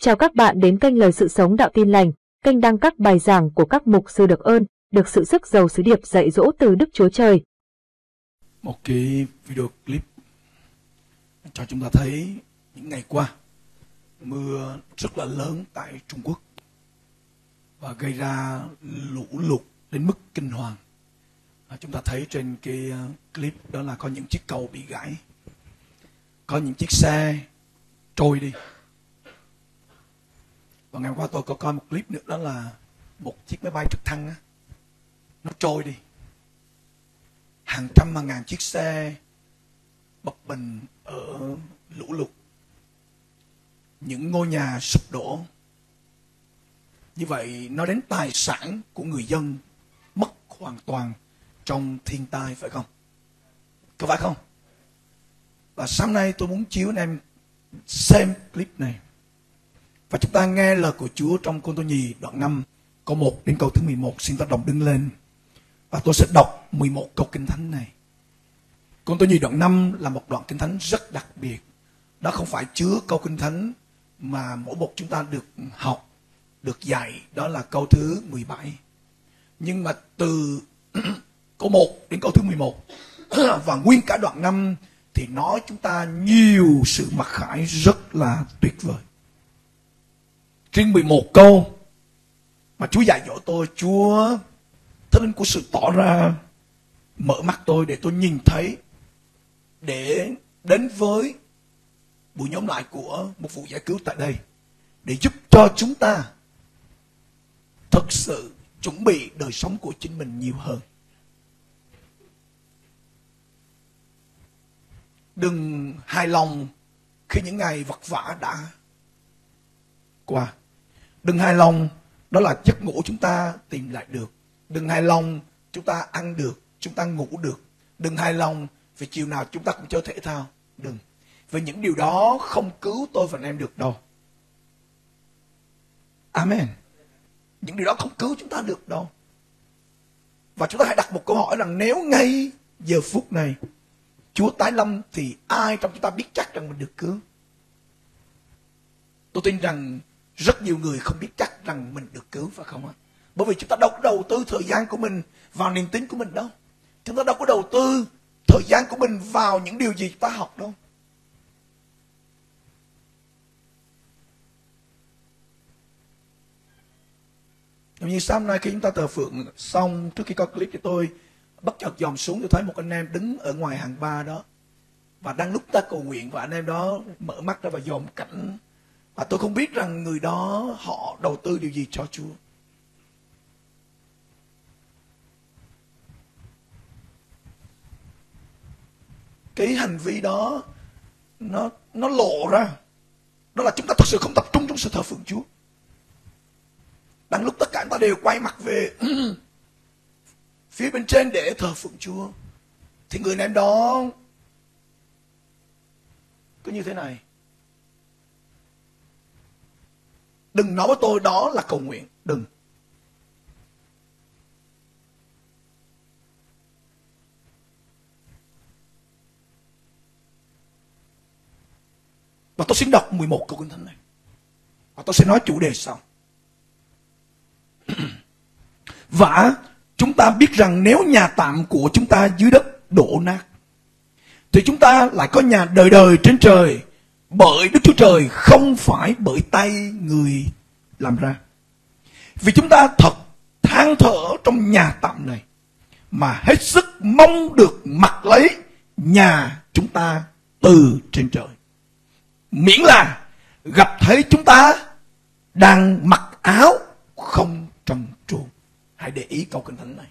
Chào các bạn đến kênh Lời Sự Sống Đạo Tin Lành, kênh đăng các bài giảng của các mục sư được ơn, được sự sức giàu sứ điệp dạy dỗ từ Đức Chúa Trời. Một cái video clip cho chúng ta thấy những ngày qua mưa rất là lớn tại Trung Quốc và gây ra lũ lụt đến mức kinh hoàng. Chúng ta thấy trên cái clip đó là có những chiếc cầu bị gãy, có những chiếc xe trôi đi. Và ngày hôm qua tôi có coi một clip nữa, đó là một chiếc máy bay trực thăng nó trôi đi. Hàng trăm hàng ngàn chiếc xe bập bềnh ở lũ lụt, những ngôi nhà sụp đổ. Như vậy nó đến tài sản của người dân mất hoàn toàn trong thiên tai, phải không? Có phải không? Và sáng nay tôi muốn chiếu anh em xem clip này và chúng ta nghe lời của Chúa trong Cô Tô Nhì đoạn 5 câu 1 đến câu thứ 11. Xin ta đồng đứng lên và tôi sẽ đọc 11 câu kinh thánh này. Cô Tô Nhì đoạn 5 là một đoạn kinh thánh rất đặc biệt. Đó không phải chứa câu kinh thánh mà mỗi một chúng ta được học, được dạy, đó là câu thứ 17. Nhưng mà từ câu 1 đến câu thứ 11 và nguyên cả đoạn 5 thì nói chúng ta nhiều sự mặc khải rất là tuyệt vời. Riêng 11 câu mà Chúa dạy dỗ tôi, Chúa Thánh Linh của sự tỏ ra, mở mắt tôi để tôi nhìn thấy, để đến với buổi nhóm lại của một vụ giải cứu tại đây, để giúp cho chúng ta thực sự chuẩn bị đời sống của chính mình nhiều hơn. Đừng hài lòng khi những ngày vật vã đã qua. Đừng hài lòng đó là giấc ngủ chúng ta tìm lại được. Đừng hài lòng chúng ta ăn được, chúng ta ngủ được. Đừng hài lòng vì chiều nào chúng ta cũng chơi thể thao. Đừng. Vì những điều đó không cứu tôi và anh em được đâu. Amen. Những điều đó không cứu chúng ta được đâu. Và chúng ta hãy đặt một câu hỏi rằng nếu ngay giờ phút này Chúa tái lâm thì ai trong chúng ta biết chắc rằng mình được cứu? Tôi tin rằng rất nhiều người không biết chắc rằng mình được cứu, phải không ạ? Bởi vì chúng ta đâu có đầu tư thời gian của mình vào niềm tin của mình đâu. Chúng ta đâu có đầu tư thời gian của mình vào những điều gì chúng ta học đâu. Giống như sáng nay khi chúng ta thờ phượng xong, trước khi coi clip thì tôi bất chợt dòm xuống, tôi thấy một anh em đứng ở ngoài hàng ba đó. Và đang lúc ta cầu nguyện và anh em đó mở mắt ra và dòm cảnh. Và tôi không biết rằng người đó họ đầu tư điều gì cho Chúa. Cái hành vi đó nó lộ ra, đó là chúng ta thật sự không tập trung trong sự thờ phượng Chúa. Đang lúc tất cả chúng ta đều quay mặt về phía bên trên để thờ phượng Chúa, thì người anh em đó cứ như thế này. Đừng nói với tôi đó là cầu nguyện. Đừng. Và tôi xin đọc 11 câu kinh thánh này. Và tôi sẽ nói chủ đề sau. Và chúng ta biết rằng nếu nhà tạm của chúng ta dưới đất đổ nát, thì chúng ta lại có nhà đời đời trên trời, bởi Đức Chúa Trời, không phải bởi tay người làm ra. Vì chúng ta thật than thở trong nhà tạm này, mà hết sức mong được mặc lấy nhà chúng ta từ trên trời, miễn là gặp thấy chúng ta đang mặc áo không trần truồng. Hãy để ý câu kinh thánh này.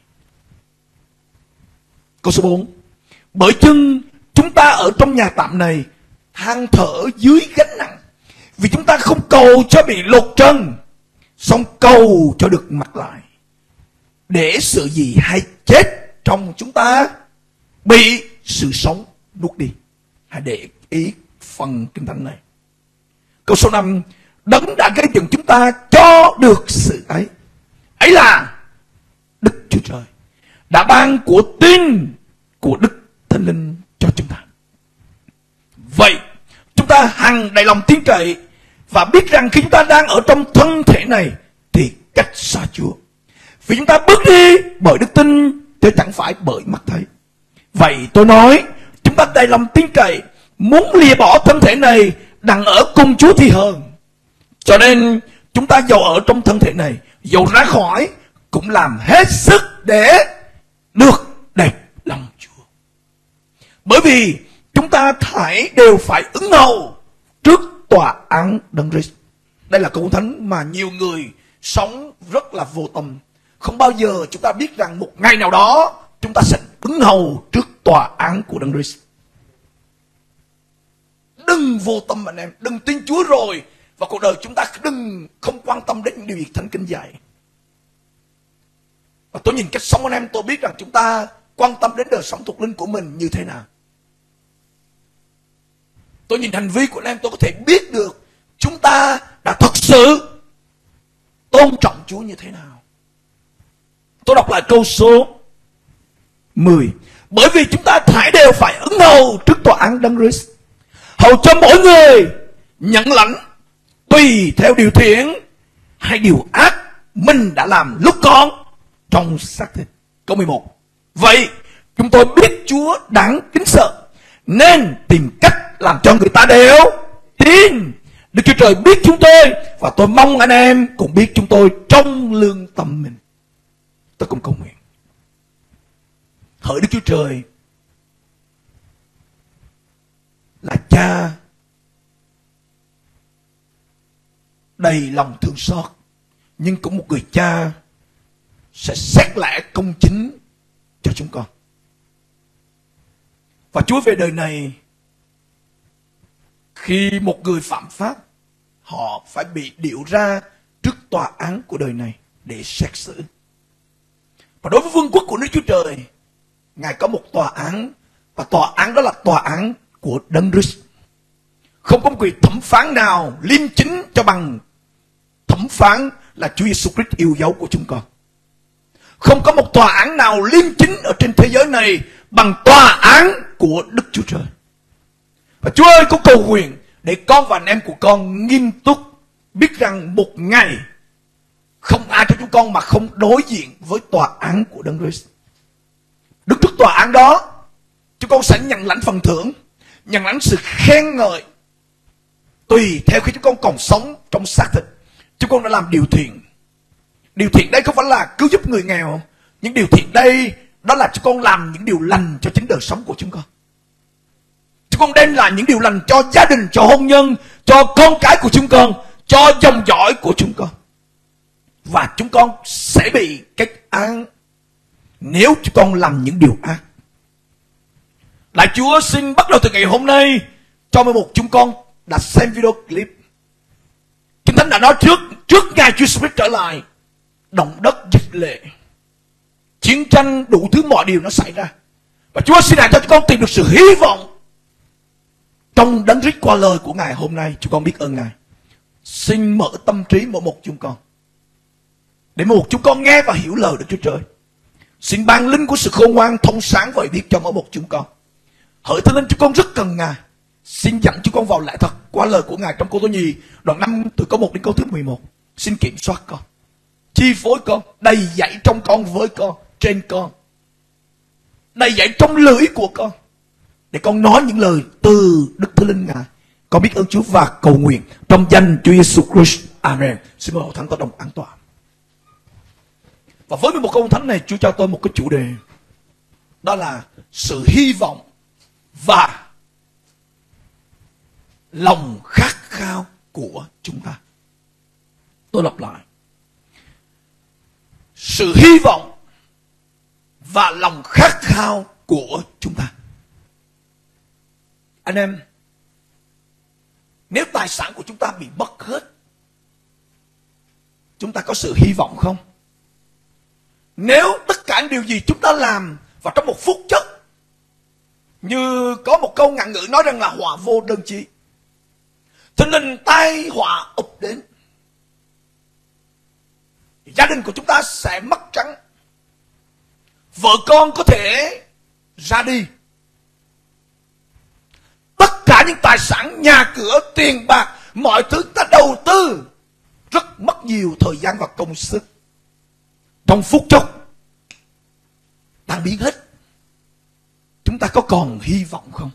Câu số 4. Bởi chưng chúng ta ở trong nhà tạm này than thở dưới gánh nặng, vì chúng ta không cầu cho bị lột trần, song cầu cho được mặc lại, để sự gì hay chết trong chúng ta bị sự sống nuốt đi. Hãy để ý phần kinh thánh này. Câu số 5. Đấng đã gây dựng chúng ta cho được sự ấy, ấy là Đức Chúa Trời đã ban của tin của Đức Thánh Linh cho chúng ta. Vậy chúng ta hằng đầy lòng tin cậy và biết rằng khi chúng ta đang ở trong thân thể này thì cách xa Chúa. Vì chúng ta bước đi bởi đức tin chứ chẳng phải bởi mắt thấy. Vậy tôi nói, chúng ta đầy lòng tin cậy, muốn lìa bỏ thân thể này đặng ở cùng Chúa thì hơn. Cho nên chúng ta dầu ở trong thân thể này, dầu ra khỏi, cũng làm hết sức để được đẹp lòng Chúa. Bởi vì chúng ta thảy đều phải ứng hầu trước tòa án Đấng Christ. Đây là câu thánh mà nhiều người sống rất là vô tâm. Không bao giờ chúng ta biết rằng một ngày nào đó chúng ta sẽ ứng hầu trước tòa án của Đấng Christ. Đừng vô tâm anh em, đừng tin Chúa rồi và cuộc đời chúng ta đừng không quan tâm đến những điều gì Thánh Kinh dạy. Và tôi nhìn cách sống anh em, tôi biết rằng chúng ta quan tâm đến đời sống thuộc linh của mình như thế nào. Tôi nhìn hành vi của anh em, tôi có thể biết được chúng ta đã thật sự tôn trọng Chúa như thế nào. Tôi đọc lại câu số 10. Bởi vì chúng ta thảy đều phải ứng hầu trước tòa án Đấng Christ, hầu cho mỗi người nhận lãnh tùy theo điều thiện hay điều ác mình đã làm lúc còn trong xác thịt. Câu 11. Vậy chúng tôi biết Chúa đáng kính sợ, nên tìm cách làm cho người ta đều tin. Đức Chúa Trời biết chúng tôi, và tôi mong anh em cũng biết chúng tôi trong lương tâm mình. Tôi cũng cầu nguyện hỡi Đức Chúa Trời là Cha đầy lòng thương xót, nhưng cũng một người cha sẽ xét lẽ công chính cho chúng con. Và Chúa về đời này, khi một người phạm pháp, họ phải bị điệu ra trước tòa án của đời này để xét xử. Và đối với vương quốc của Đức Chúa Trời, Ngài có một tòa án, và tòa án đó là tòa án của Đấng Christ. Không có một người thẩm phán nào liêm chính cho bằng thẩm phán là Chúa Giêsu Christ yêu dấu của chúng con. Không có một tòa án nào liêm chính ở trên thế giới này bằng tòa án của Đức Chúa Trời. Và Chúa ơi, có cầu nguyện để con và anh em của con nghiêm túc biết rằng một ngày không ai trong chúng con mà không đối diện với tòa án của Đấng Christ. Đứng trước tòa án đó, chúng con sẽ nhận lãnh phần thưởng, nhận lãnh sự khen ngợi tùy theo khi chúng con còn sống trong xác thịt. Chúng con đã làm điều thiện. Điều thiện đây không phải là cứu giúp người nghèo. Những điều thiện đây đó là chúng con làm những điều lành cho chính đời sống của chúng con. Chúng con đem lại những điều lành cho gia đình, cho hôn nhân, cho con cái của chúng con, cho dòng dõi của chúng con. Và chúng con sẽ bị kết án nếu chúng con làm những điều ác. Lạy Chúa, xin bắt đầu từ ngày hôm nay cho 11 chúng con đã xem video clip. Kinh Thánh đã nói trước ngày Chúa Jesus trở lại, động đất dịch lệ, chiến tranh, đủ thứ mọi điều nó xảy ra. Và Chúa xin hãy cho chúng con tìm được sự hy vọng trong Đấng Christ qua lời của Ngài hôm nay. Chúng con biết ơn Ngài. Xin mở tâm trí mỗi một chúng con, để mỗi một chúng con nghe và hiểu lời Đức Chúa Trời. Xin ban linh của sự khôn ngoan thông sáng và biết cho mỗi một chúng con. Hỡi Thánh Linh, chúng con rất cần Ngài. Xin dẫn chúng con vào lẽ thật qua lời của Ngài trong câu Tô Nhì đoạn 5 từ câu 1 đến câu thứ 11. Xin kiểm soát con, chi phối con, đầy dẫy trong con, với con, trên con, đầy dẫy trong lưỡi của con, để con nói những lời từ Đức Thánh Linh Ngài. Con biết ơn Chúa và cầu nguyện trong danh Chúa Giêsu Christ. Amen. Xin mời hội thánh có đồng an toàn. Và với một câu thánh này, Chúa cho tôi một cái chủ đề, đó là sự hy vọng và lòng khát khao của chúng ta. Tôi lặp lại: sự hy vọng và lòng khát khao của chúng ta. Anh em, nếu tài sản của chúng ta bị mất hết, chúng ta có sự hy vọng không? Nếu tất cả những điều gì chúng ta làm vào trong một phút chốc, như có một câu ngạn ngữ nói rằng là họa vô đơn chí, cho nên tai họa ập đến, gia đình của chúng ta sẽ mất trắng, vợ con có thể ra đi, tất cả những tài sản, nhà cửa, tiền bạc Mọi thứ ta đầu tư rất mất nhiều thời gian và công sức, trong phút chốc tan biến hết. Chúng ta có còn hy vọng không?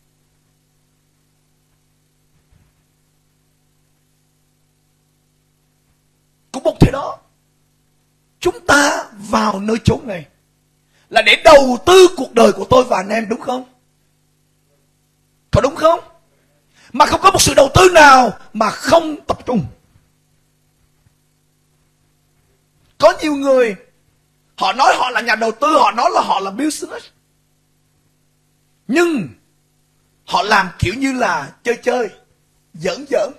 Cũng một thế đó, chúng ta vào nơi chốn này là để đầu tư cuộc đời của tôi và anh em, đúng không? Có đúng không? Mà không có một sự đầu tư nào mà không tập trung. Có nhiều người họ nói họ là nhà đầu tư, họ nói là họ là business, nhưng họ làm kiểu như là chơi chơi, giỡn giỡn.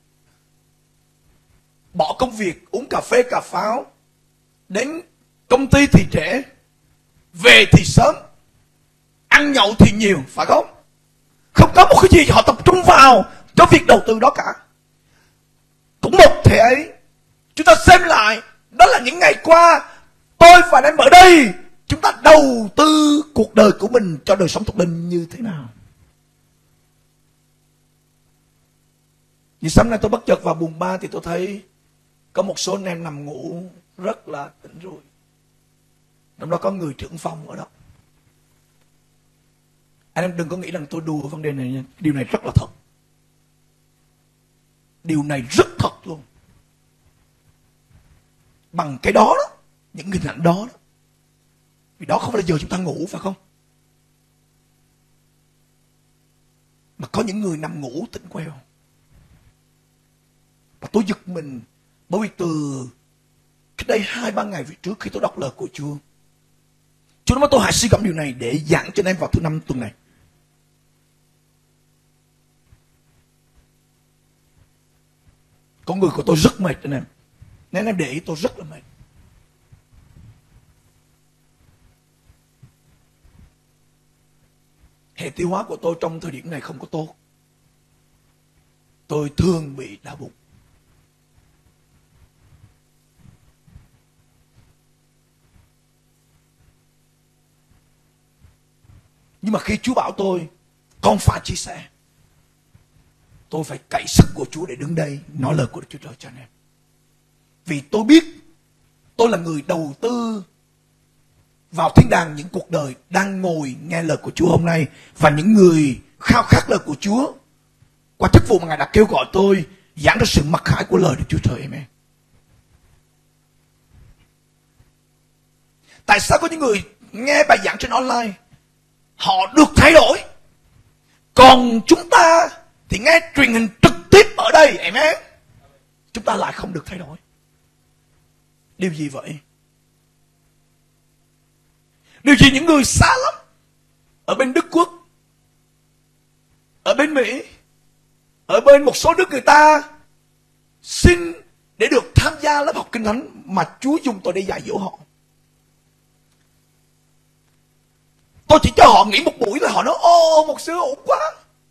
Bỏ công việc, uống cà phê cà pháo, đến công ty thì trễ, về thì sớm, ăn nhậu thì nhiều, phải không? Không có một cái gì họ tập trung vào cho việc đầu tư đó cả. Cũng một thể ấy, chúng ta xem lại, đó là những ngày qua tôi và anh em ở đây, chúng ta đầu tư cuộc đời của mình cho đời sống thuộc linh như thế nào. Như sáng nay tôi bất chợt vào buồng ba thì tôi thấy có một số anh em nằm ngủ rất là tỉnh rồi. Trong đó có người trưởng phòng ở đó. Anh em đừng có nghĩ rằng tôi đùa vấn đề này nha. Điều này rất là thật. Điều này rất thật luôn. Bằng cái đó đó, những hình ảnh đó đó. Vì đó không phải là giờ chúng ta ngủ, phải không? Mà có những người nằm ngủ tỉnh queo. Và tôi giật mình, bởi vì từ cách đây 2-3 ngày về trước, khi tôi đọc lời của Chúa nói tôi hãy suy gẫm điều này để giảng cho anh em vào thứ 5 tuần này. Con người của tôi rất mệt anh em. Nên em để ý tôi rất là mệt. Hệ tiêu hóa của tôi trong thời điểm này không có tốt. Tôi thường bị đau bụng. Nhưng mà khi Chúa bảo tôi, con phải chia sẻ, tôi phải cậy sức của Chúa để đứng đây nói lời của Đức Chúa Trời cho anh em. Vì tôi biết tôi là người đầu tư vào thiên đàng những cuộc đời đang ngồi nghe lời của Chúa hôm nay, và những người khao khát lời của Chúa qua chức vụ mà Ngài đã kêu gọi tôi giảng ra sự mặc khải của lời Đức Chúa Trời. Amen. Tại sao có những người nghe bài giảng trên online họ được thay đổi, còn chúng ta thì nghe truyền hình trực tiếp ở đây, amen, chúng ta lại không được thay đổi? Điều gì vậy? Điều gì những người xa lắm, ở bên Đức Quốc, ở bên Mỹ, ở bên một số nước, người ta xin để được tham gia lớp học Kinh Thánh mà Chúa dùng tôi để dạy dỗ họ. Tôi chỉ cho họ nghỉ một buổi là họ nói ô một sư ổn quá.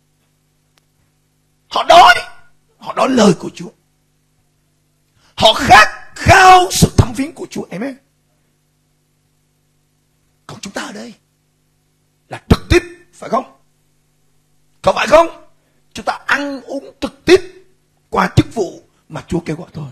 Họ đói lời của Chúa, họ khát khao sự thăm viếng của Chúa, amen. Còn chúng ta ở đây là trực tiếp, phải không? Có phải không? Chúng ta ăn uống trực tiếp qua chức vụ mà Chúa kêu gọi tôi.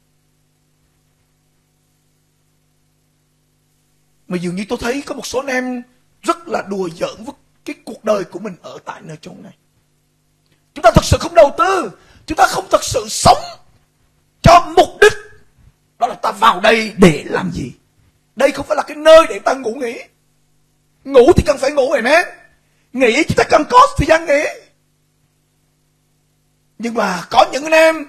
Mà dường như tôi thấy có một số anh em rất là đùa giỡn với cái cuộc đời của mình ở tại nơi chốn này. Chúng ta thật sự không đầu tư, chúng ta không thật sự sống cho mục đích đó là ta vào đây để làm gì. Đây không phải là cái nơi để ta ngủ nghỉ. Ngủ thì cần phải ngủ, amen. Nghỉ chúng ta cần có thời gian nghỉ. Nhưng mà có những anh em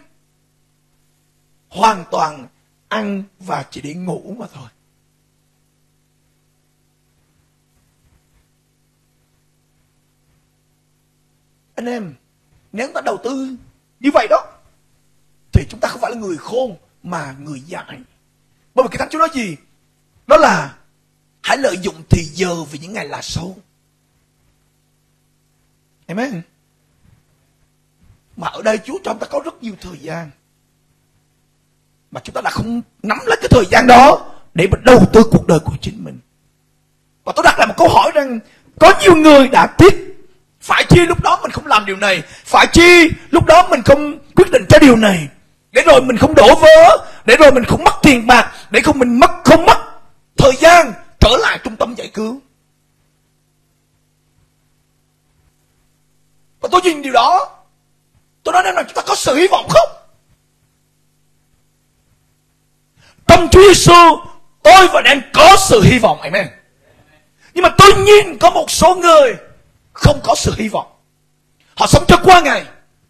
hoàn toàn ăn và chỉ để ngủ mà thôi. Anh em, nếu ta đầu tư như vậy đó thì chúng ta không phải là người khôn mà người dại. Bởi vì cái Thánh Chúa nói gì? Đó là hãy lợi dụng thì giờ vì những ngày là xấu. Amen. Mà ở đây Chúa cho chúng ta có rất nhiều thời gian, mà chúng ta đã không nắm lấy cái thời gian đó để mà đầu tư cuộc đời của chính mình. Và tôi đặt lại một câu hỏi rằng có nhiều người đã tiếc, phải chi lúc đó mình không làm điều này, phải chi lúc đó mình không quyết định cho điều này, để rồi mình không đổ vỡ, để rồi mình không mất tiền bạc, để không mình không mất thời gian trở lại trung tâm giải cứu. Và tôi nhìn điều đó, tôi nói rằng chúng ta có sự hy vọng không? Trong Chúa Giêsu, tôi và em có sự hy vọng, amen. Nhưng mà tôi nhìn có một số người không có sự hy vọng. Họ sống cho qua ngày,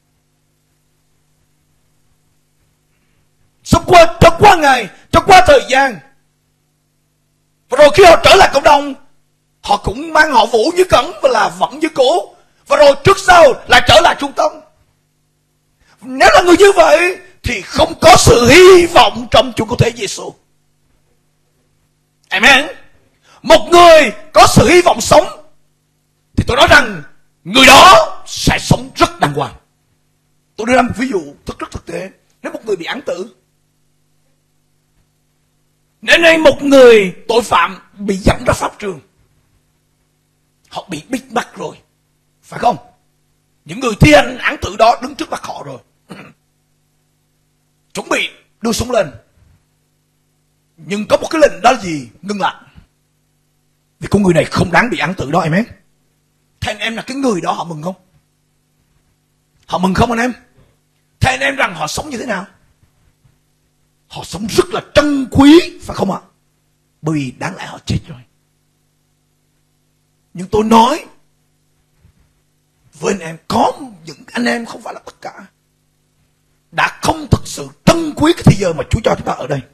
sống cho qua ngày, cho qua thời gian. Và rồi khi họ trở lại cộng đồng, họ cũng mang họ Vũ như cẩn và là vẫn như cũ. Và rồi trước sau lại trở lại trung tâm. Nếu là người như vậy thì không có sự hy vọng trong Chúa Cứu Thế Giêsu. Amen. Một người có sự hy vọng sống thì tôi nói rằng người đó sẽ sống rất đàng hoàng. Tôi đưa ra một ví dụ rất thực tế. Nếu một người bị án tử, nếu đây một người tội phạm bị dẫn ra pháp trường, họ bị bích bắt rồi, phải không? Những người thi hành án tử đó đứng trước mặt họ rồi, chuẩn bị đưa súng lên. Nhưng có một cái lệnh đó là gì? Ngưng lại. Vì con người này không đáng bị án tử đó, amen. Thế anh em là cái người đó, họ mừng không? Họ mừng không anh em? Thế anh em rằng họ sống như thế nào? Họ sống rất là trân quý, phải không ạ? Bởi vì đáng lẽ họ chết rồi. Nhưng tôi nói với anh em, có những anh em không phải là tất cả, đã không thực sự trân quý cái thời giờ mà Chúa cho chúng ta ở đây.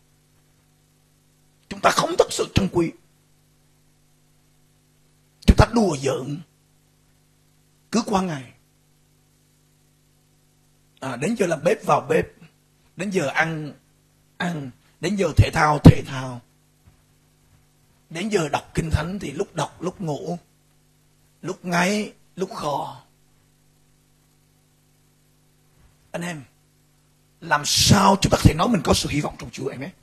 Chúng ta không thực sự trân quý. Chúng ta đùa giỡn cứ qua ngày. Đến giờ làm bếp vào bếp, đến giờ ăn, đến giờ thể thao. Đến giờ đọc kinh thánh thì lúc đọc lúc ngủ, lúc ngáy lúc khò. Anh em, làm sao chúng ta có thể nói mình có sự hy vọng trong Chúa, em ấy?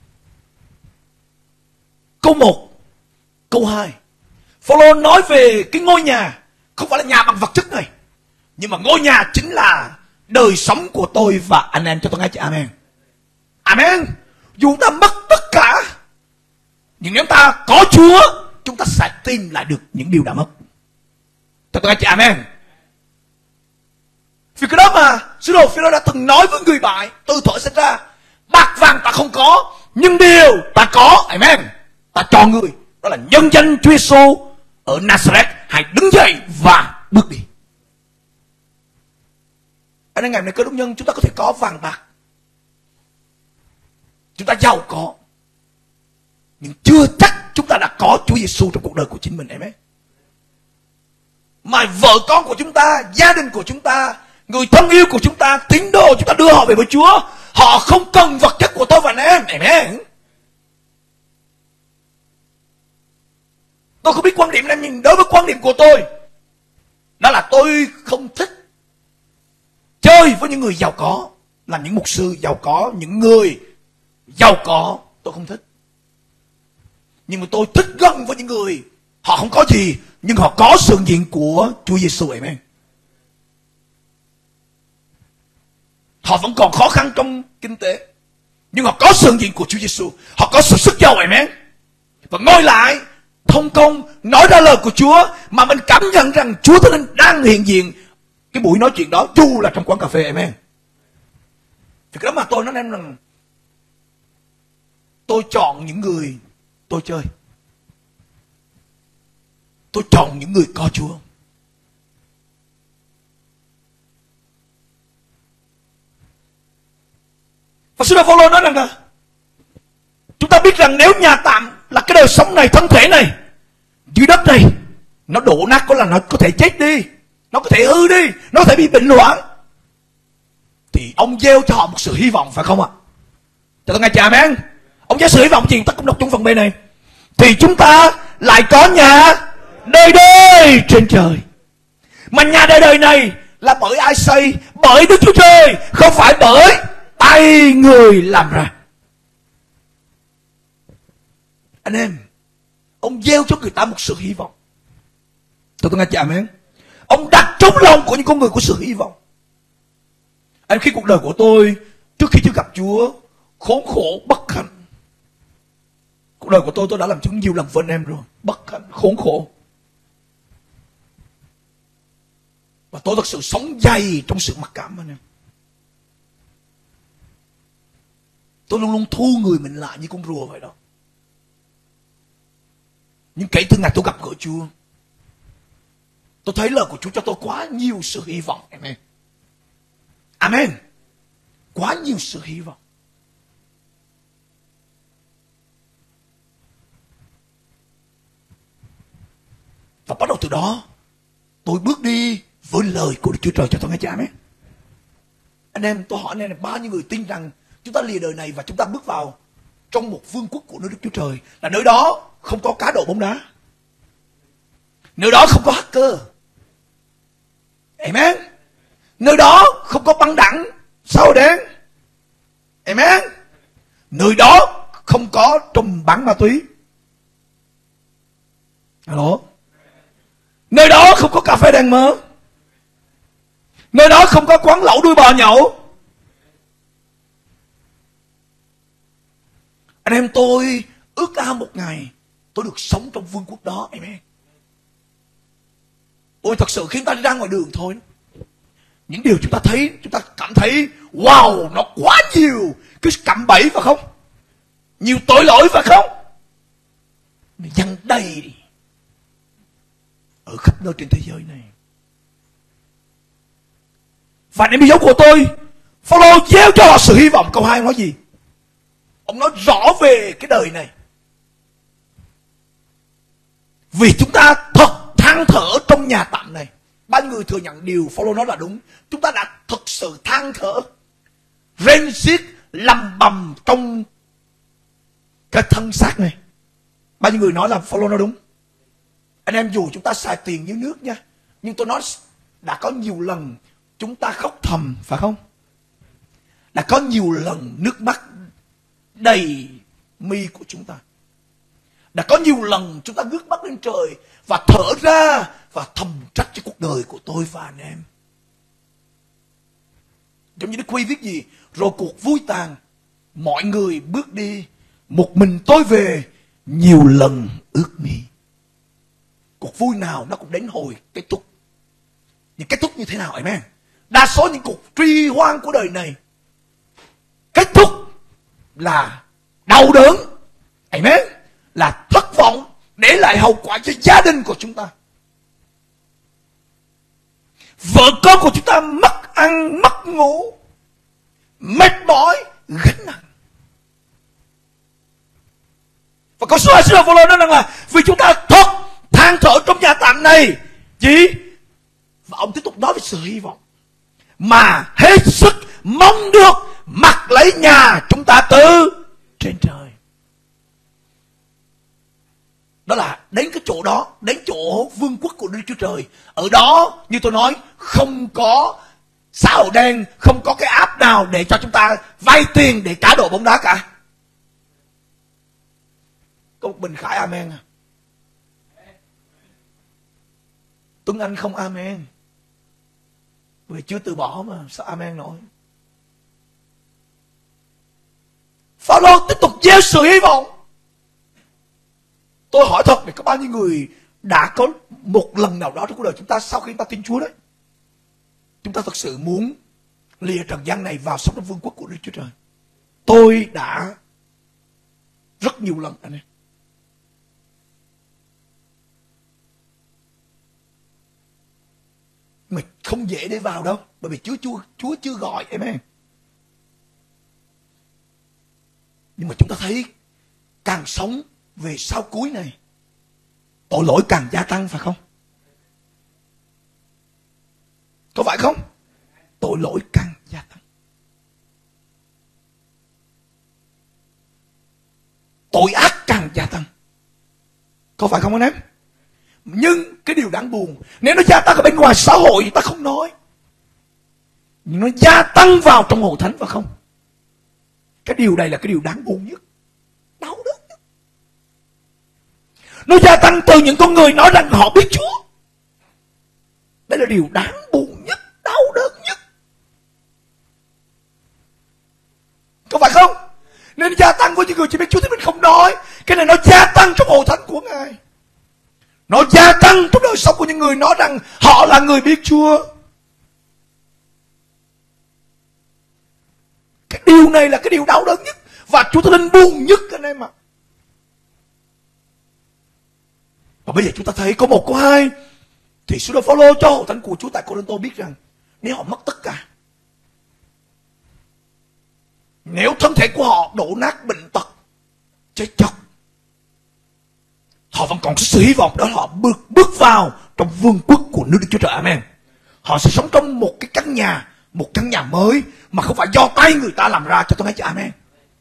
Câu 1, câu 2, Phaolô nói về cái ngôi nhà, không phải là nhà bằng vật chất này, nhưng mà ngôi nhà chính là đời sống của tôi và anh em. Cho tôi nghe chữ amen. Amen. Dù ta mất tất cả, nhưng nếu ta có Chúa, chúng ta sẽ tìm lại được những điều đã mất. Cho tôi nghe chữ amen. Vì cái đó mà sứ đồ Phaolô đã từng nói với người bạn từ thuở sinh ra: bạc vàng ta không có, nhưng điều ta có, amen, ta cho người, đó là nhân danh Chúa Giêsu ở Nazareth. Hãy đứng dậy và bước đi. Anh em, ngày này cơ đốc nhân chúng ta có thể có vàng bạc, chúng ta giàu có, nhưng chưa chắc chúng ta đã có Chúa Giêsu trong cuộc đời của chính mình, em ấy. Mà vợ con của chúng ta, gia đình của chúng ta, người thân yêu của chúng ta, tín đồ chúng ta đưa họ về với Chúa, họ không cần vật chất của tôi và anh em, amen. Tôi không biết quan điểm anh em, nhưng đối với quan điểm của tôi, đó là tôi không thích chơi với những người giàu có, làm những mục sư giàu có, những người giàu có, tôi không thích. Nhưng mà tôi thích gần với những người họ không có gì, nhưng họ có sự hiện diện của Chúa Giêsu, amen. Họ vẫn còn khó khăn trong kinh tế, nhưng họ có sự hiện diện của Chúa Giêsu, họ có sự sức giàu, amen. Và ngồi lại thông công nói ra lời của Chúa mà mình cảm nhận rằng Chúa Thánh Linh đang hiện diện cái buổi nói chuyện đó, dù là trong quán cà phê, amen. Thì cái đó mà tôi nói em rằng tôi chọn những người tôi chơi, tôi chọn những người có Chúa. Và sứ đồ Phaolô nói rằng là chúng ta biết rằng nếu nhà tạm là cái đời sống này, thân thể này, dưới đất này, nó đổ nát, có là nó có thể chết đi, nó có thể hư đi, nó có thể bị bệnh hoạn, thì ông gieo cho họ một sự hy vọng, phải không ạ? Cho tôi nghe chào amen. Ông gieo sự hy vọng gì? Ta cũng đọc trong phần B này. Thì chúng ta lại có nhà đời đời trên trời. Mà nhà đời đời này là bởi ai xây? Bởi Đức Chúa Trời, không phải bởi tay người làm ra. Anh em, ông gieo cho người ta một sự hy vọng. Tôi nghe chào amen. Ông đặt trong lòng của những con người của sự hy vọng. Khi cuộc đời của tôi trước khi chưa gặp Chúa khốn khổ bất hạnh. Cuộc đời của tôi đã làm chứng nhiều lần với anh em rồi, bất hạnh khốn khổ. Và tôi thật sự sống dày trong sự mặc cảm anh em. Tôi luôn luôn thu người mình lại như con rùa vậy đó. Nhưng kể từ ngày tôi gặp gỡ Chúa, tôi thấy lời của Chúa cho tôi quá nhiều sự hy vọng. Amen. Amen. Quá nhiều sự hy vọng. Và bắt đầu từ đó tôi bước đi với lời của Đức Chúa Trời cho tôi nghe cha. Amen. Anh em, tôi hỏi anh em, bao nhiêu người tin rằng chúng ta lìa đời này và chúng ta bước vào trong một vương quốc của nơi Đức Chúa Trời, là nơi đó không có cá độ bóng đá, nơi đó không có hacker. Amen. Nơi đó không có băng đảng xã hội đen. Amen. Nơi đó không có trùm bán ma túy. Alo. Nơi đó không có cà phê đèn mơ. Nơi đó không có quán lẩu đuôi bò nhậu. Anh em, tôi ước ao một ngày tôi được sống trong vương quốc đó. Amen. Ôi, thật sự khi ta đi ra ngoài đường thôi, những điều chúng ta thấy, chúng ta cảm thấy wow, nó quá nhiều cái cạm bẫy phải không? Nhiều tội lỗi phải không? Nó dăng đầy ở khắp nơi trên thế giới này. Và anh em yêu dấu của tôi, Phaolô gieo cho họ sự hy vọng. Câu 2 ông nói gì? Ông nói rõ về cái đời này. Vì chúng ta thật than thở trong nhà tạm này. Bao nhiêu người thừa nhận điều Phaolô nói là đúng? Chúng ta đã thực sự than thở, rên xiết, lầm bầm trong cái thân xác này. Bao nhiêu người nói là Phaolô nói đúng? Anh em, dù chúng ta xài tiền như nước nha, nhưng tôi nói đã có nhiều lần chúng ta khóc thầm, phải không? Đã có nhiều lần nước mắt đầy mi của chúng ta. Đã có nhiều lần chúng ta ngước mắt lên trời và thở ra và thầm trách cho cuộc đời của tôi và anh em. Giống như Đức Huy viết gì? Rồi cuộc vui tàn, mọi người bước đi, một mình tôi về, nhiều lần ước mi. Cuộc vui nào nó cũng đến hồi kết thúc. Nhưng kết thúc như thế nào? Amen. Đa số những cuộc truy hoang của đời này kết thúc là đau đớn. Amen. Là thất vọng, để lại hậu quả cho gia đình của chúng ta. Vợ con của chúng ta mất ăn, mất ngủ, mệt mỏi, gánh nặng. Và câu số 2 sứ đồ Phaolô nói rằng là vì chúng ta thật than thở trong nhà tạm này. Gì? Và ông tiếp tục nói về sự hy vọng, mà hết sức mong được mặc lấy nhà chúng ta từ trên trời. Đó là đến cái chỗ đó, đến chỗ vương quốc của Đức Chúa Trời. Ở đó, như tôi nói, không có xã hội đen, không có cái app nào để cho chúng ta vay tiền để cá độ bóng đá cả. Có một mình Khải amen à? Tuấn Anh không amen, vì chưa từ bỏ mà sao amen nổi. Phaolô tiếp tục gieo sự hy vọng. Tôi hỏi thật, để có bao nhiêu người đã có một lần nào đó trong cuộc đời chúng ta sau khi chúng ta tin Chúa đấy, chúng ta thật sự muốn lìa trần gian này vào sống trong vương quốc của Đức Chúa Trời? Tôi đã rất nhiều lần anh em. Mà không dễ để vào đâu, bởi vì Chúa chưa gọi em em. Nhưng mà chúng ta thấy càng sống về sau cuối này, tội lỗi càng gia tăng, phải không? Có phải không? Tội lỗi càng gia tăng, tội ác càng gia tăng, có phải không anh em? Nhưng cái điều đáng buồn, nếu nó gia tăng ở bên ngoài xã hội ta không nói, nhưng nó gia tăng vào trong hội thánh, phải không? Cái điều này là cái điều đáng buồn nhất, đau đớn nhất. Nó gia tăng từ những con người nói rằng họ biết Chúa. Đây là điều đáng buồn nhất, đau đớn nhất. phải không? Nên gia tăng với những người chỉ biết Chúa thì mình không nói. Cái này nó gia tăng trong hội thánh của Ngài. Nó gia tăng trong đời sống của những người nói rằng họ là người biết Chúa. Cái điều này là cái điều đau đớn nhất và Chúa Thánh Linh buồn nhất anh em ạ. Và bây giờ chúng ta thấy có một có hai thì sứ đồ Phao-lô cho hội thánh của Chúa tại Cô-rinh-tô biết rằng nếu họ mất tất cả, nếu thân thể của họ đổ nát bệnh tật, chết chóc, họ vẫn còn có sự hy vọng đó họ bước vào trong vương quốc của nước Đức Chúa Trời. Amen. Họ sẽ sống trong một cái căn nhà mới mà không phải do tay người ta làm ra, cho tôi nghe chứ. Amen.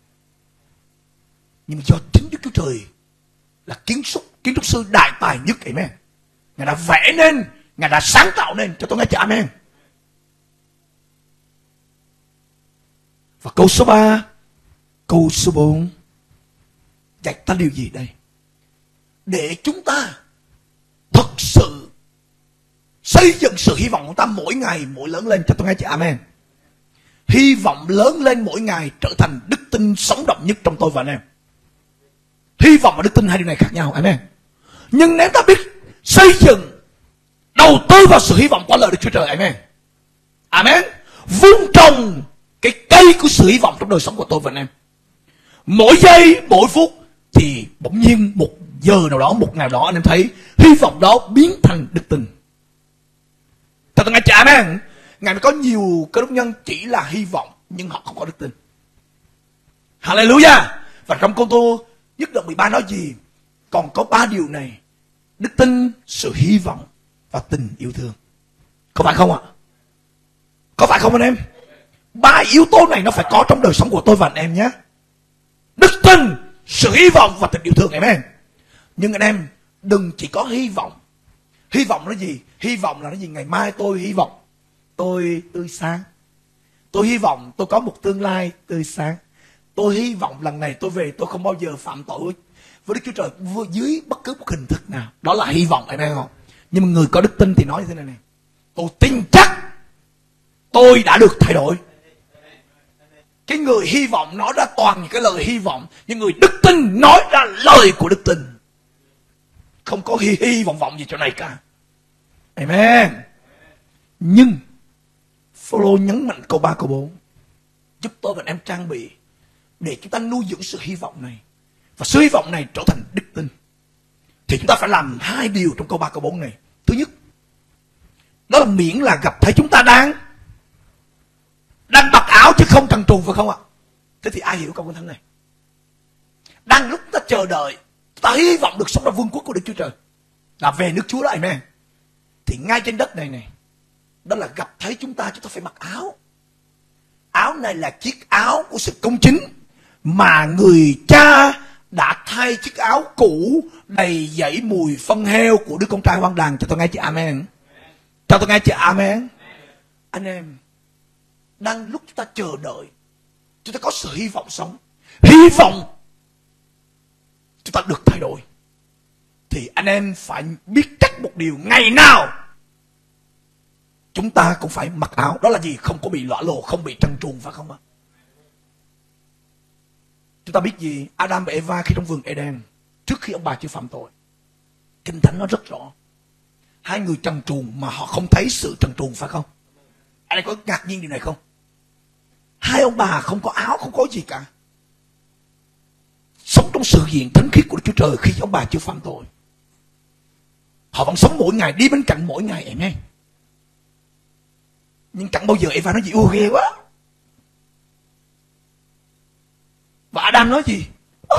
Nhưng mà do chính Đức Chúa Trời là kiến trúc sư đại tài nhất. Amen. Ngài đã vẽ nên, Ngài đã sáng tạo nên, cho tôi nghe chứ. Amen. Và câu số 3, câu số 4 dạy ta điều gì đây? Để chúng ta thật sự xây dựng sự hy vọng của ta mỗi ngày mỗi lớn lên, cho tôi nghe chứ. Amen. Hy vọng lớn lên mỗi ngày trở thành đức tin sống động nhất trong tôi và anh em. Hy vọng và đức tin hai điều này khác nhau. Amen. Nhưng nếu ta biết xây dựng, đầu tư vào sự hy vọng qua lời Đức Chúa Trời. Amen. Amen. Vun trồng cái cây của sự hy vọng trong đời sống của tôi và anh em. Mỗi giây, mỗi phút thì bỗng nhiên một giờ nào đó, một ngày đó anh em thấy hy vọng đó biến thành đức tin. Thật là Ngài trả Amen. Ngài mới có nhiều cơ đốc nhân chỉ là hy vọng nhưng họ không có đức tin. Hallelujah. Và trong Cô Tô nhất đoạn 13 nói gì? Còn có 3 điều này: đức tin, sự hy vọng và tình yêu thương. Có phải không ạ? Có phải không anh em? 3 yếu tố này nó phải có trong đời sống của tôi và anh em nhé. Đức tin, sự hy vọng và tình yêu thương. Amen. Nhưng anh em đừng chỉ có hy vọng. Hy vọng là gì? Hy vọng là cái gì? Ngày mai tôi hy vọng tôi tươi sáng. Tôi hy vọng tôi có một tương lai tươi sáng. Tôi hy vọng lần này tôi về tôi không bao giờ phạm tội với Đức Chúa Trời dưới bất cứ một hình thức nào. Đó là hy vọng. Amen không? Nhưng mà người có đức tin thì nói như thế này này: tôi tin chắc tôi đã được thay đổi. Cái người hy vọng nói ra toàn những cái lời hy vọng, nhưng người đức tin nói ra lời của đức tin. Không có hy vọng gì chỗ này cả. Amen. Nhưng Phao-lô nhấn mạnh câu 3 câu 4 giúp tôi và em trang bị để chúng ta nuôi dưỡng sự hy vọng này, và sự hy vọng này trở thành đức tin. Thì chúng ta phải làm 2 điều trong câu 3 câu 4 này. Thứ nhất, đó là miễn là gặp thấy chúng ta đang mặc áo chứ không trần truồng, phải không ạ? Thế thì ai hiểu câu kinh thánh này? Đang lúc ta chờ đợi, ta hy vọng được sống trong vương quốc của Đức Chúa Trời, là về nước Chúa đó. Amen. Thì ngay trên đất này đó là gặp thấy chúng ta phải mặc áo. Áo này là chiếc áo của sự công chính mà người cha đã thay chiếc áo cũ đầy dẫy mùi phân heo của đứa con trai hoang đàn. Cho tôi nghe chữ Amen. Cho tôi nghe chữ Amen. Anh em, đang lúc chúng ta chờ đợi, chúng ta có sự hy vọng sống, hy vọng chúng ta được thay đổi, thì anh em phải biết chắc một điều: ngày nào chúng ta cũng phải mặc áo. Đó là gì? Không có bị lõa lồ, không bị trần truồng, phải không ạ? Chúng ta biết gì? Adam và Eva khi trong vườn Eden, trước khi ông bà chưa phạm tội, Kinh Thánh nó rất rõ, 2 người trần truồng mà họ không thấy sự trần truồng, phải không? Anh em có ngạc nhiên điều này không? 2 ông bà không có áo, không có gì cả, sống trong sự hiện thánh khiết của Đức Chúa Trời khi ông bà chưa phạm tội. Họ vẫn sống mỗi ngày, đi bên cạnh mỗi ngày. Amen. Nhưng chẳng bao giờ Eva nói gì: ghê quá. Và Adam nói gì?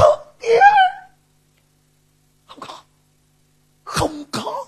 Không có.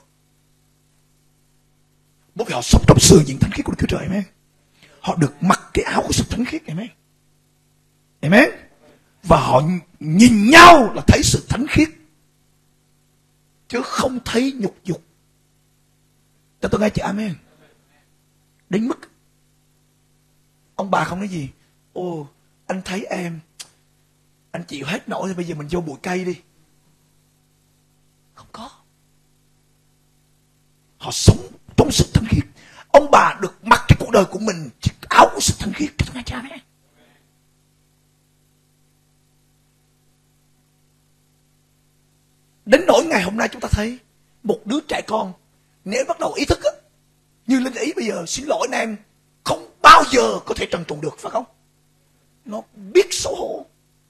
Bởi vì họ sống trong sự hiện thánh khiết của Đức Chúa Trời. Amen. Họ được mặc cái áo của sự thánh khiết. Amen. Amen. Và họ nhìn nhau là thấy sự thánh khiết, chứ không thấy nhục dục. Cho tôi nghe chữ Amen. Đến mức ông bà không nói gì: ồ, anh thấy em, anh chịu hết nổi thì bây giờ mình vô bụi cây đi. Không có. Họ sống trong sự thánh khiết. Ông bà được mặc cái cuộc đời của mình chiếc áo của sự thánh khiết. Cho tôi nghe chữ Amen. Đến nỗi ngày hôm nay chúng ta thấy một đứa trẻ con nếu bắt đầu ý thức á, như Linh Ý bây giờ, xin lỗi anh em, không bao giờ có thể trần truồng được, phải không? Nó biết xấu hổ.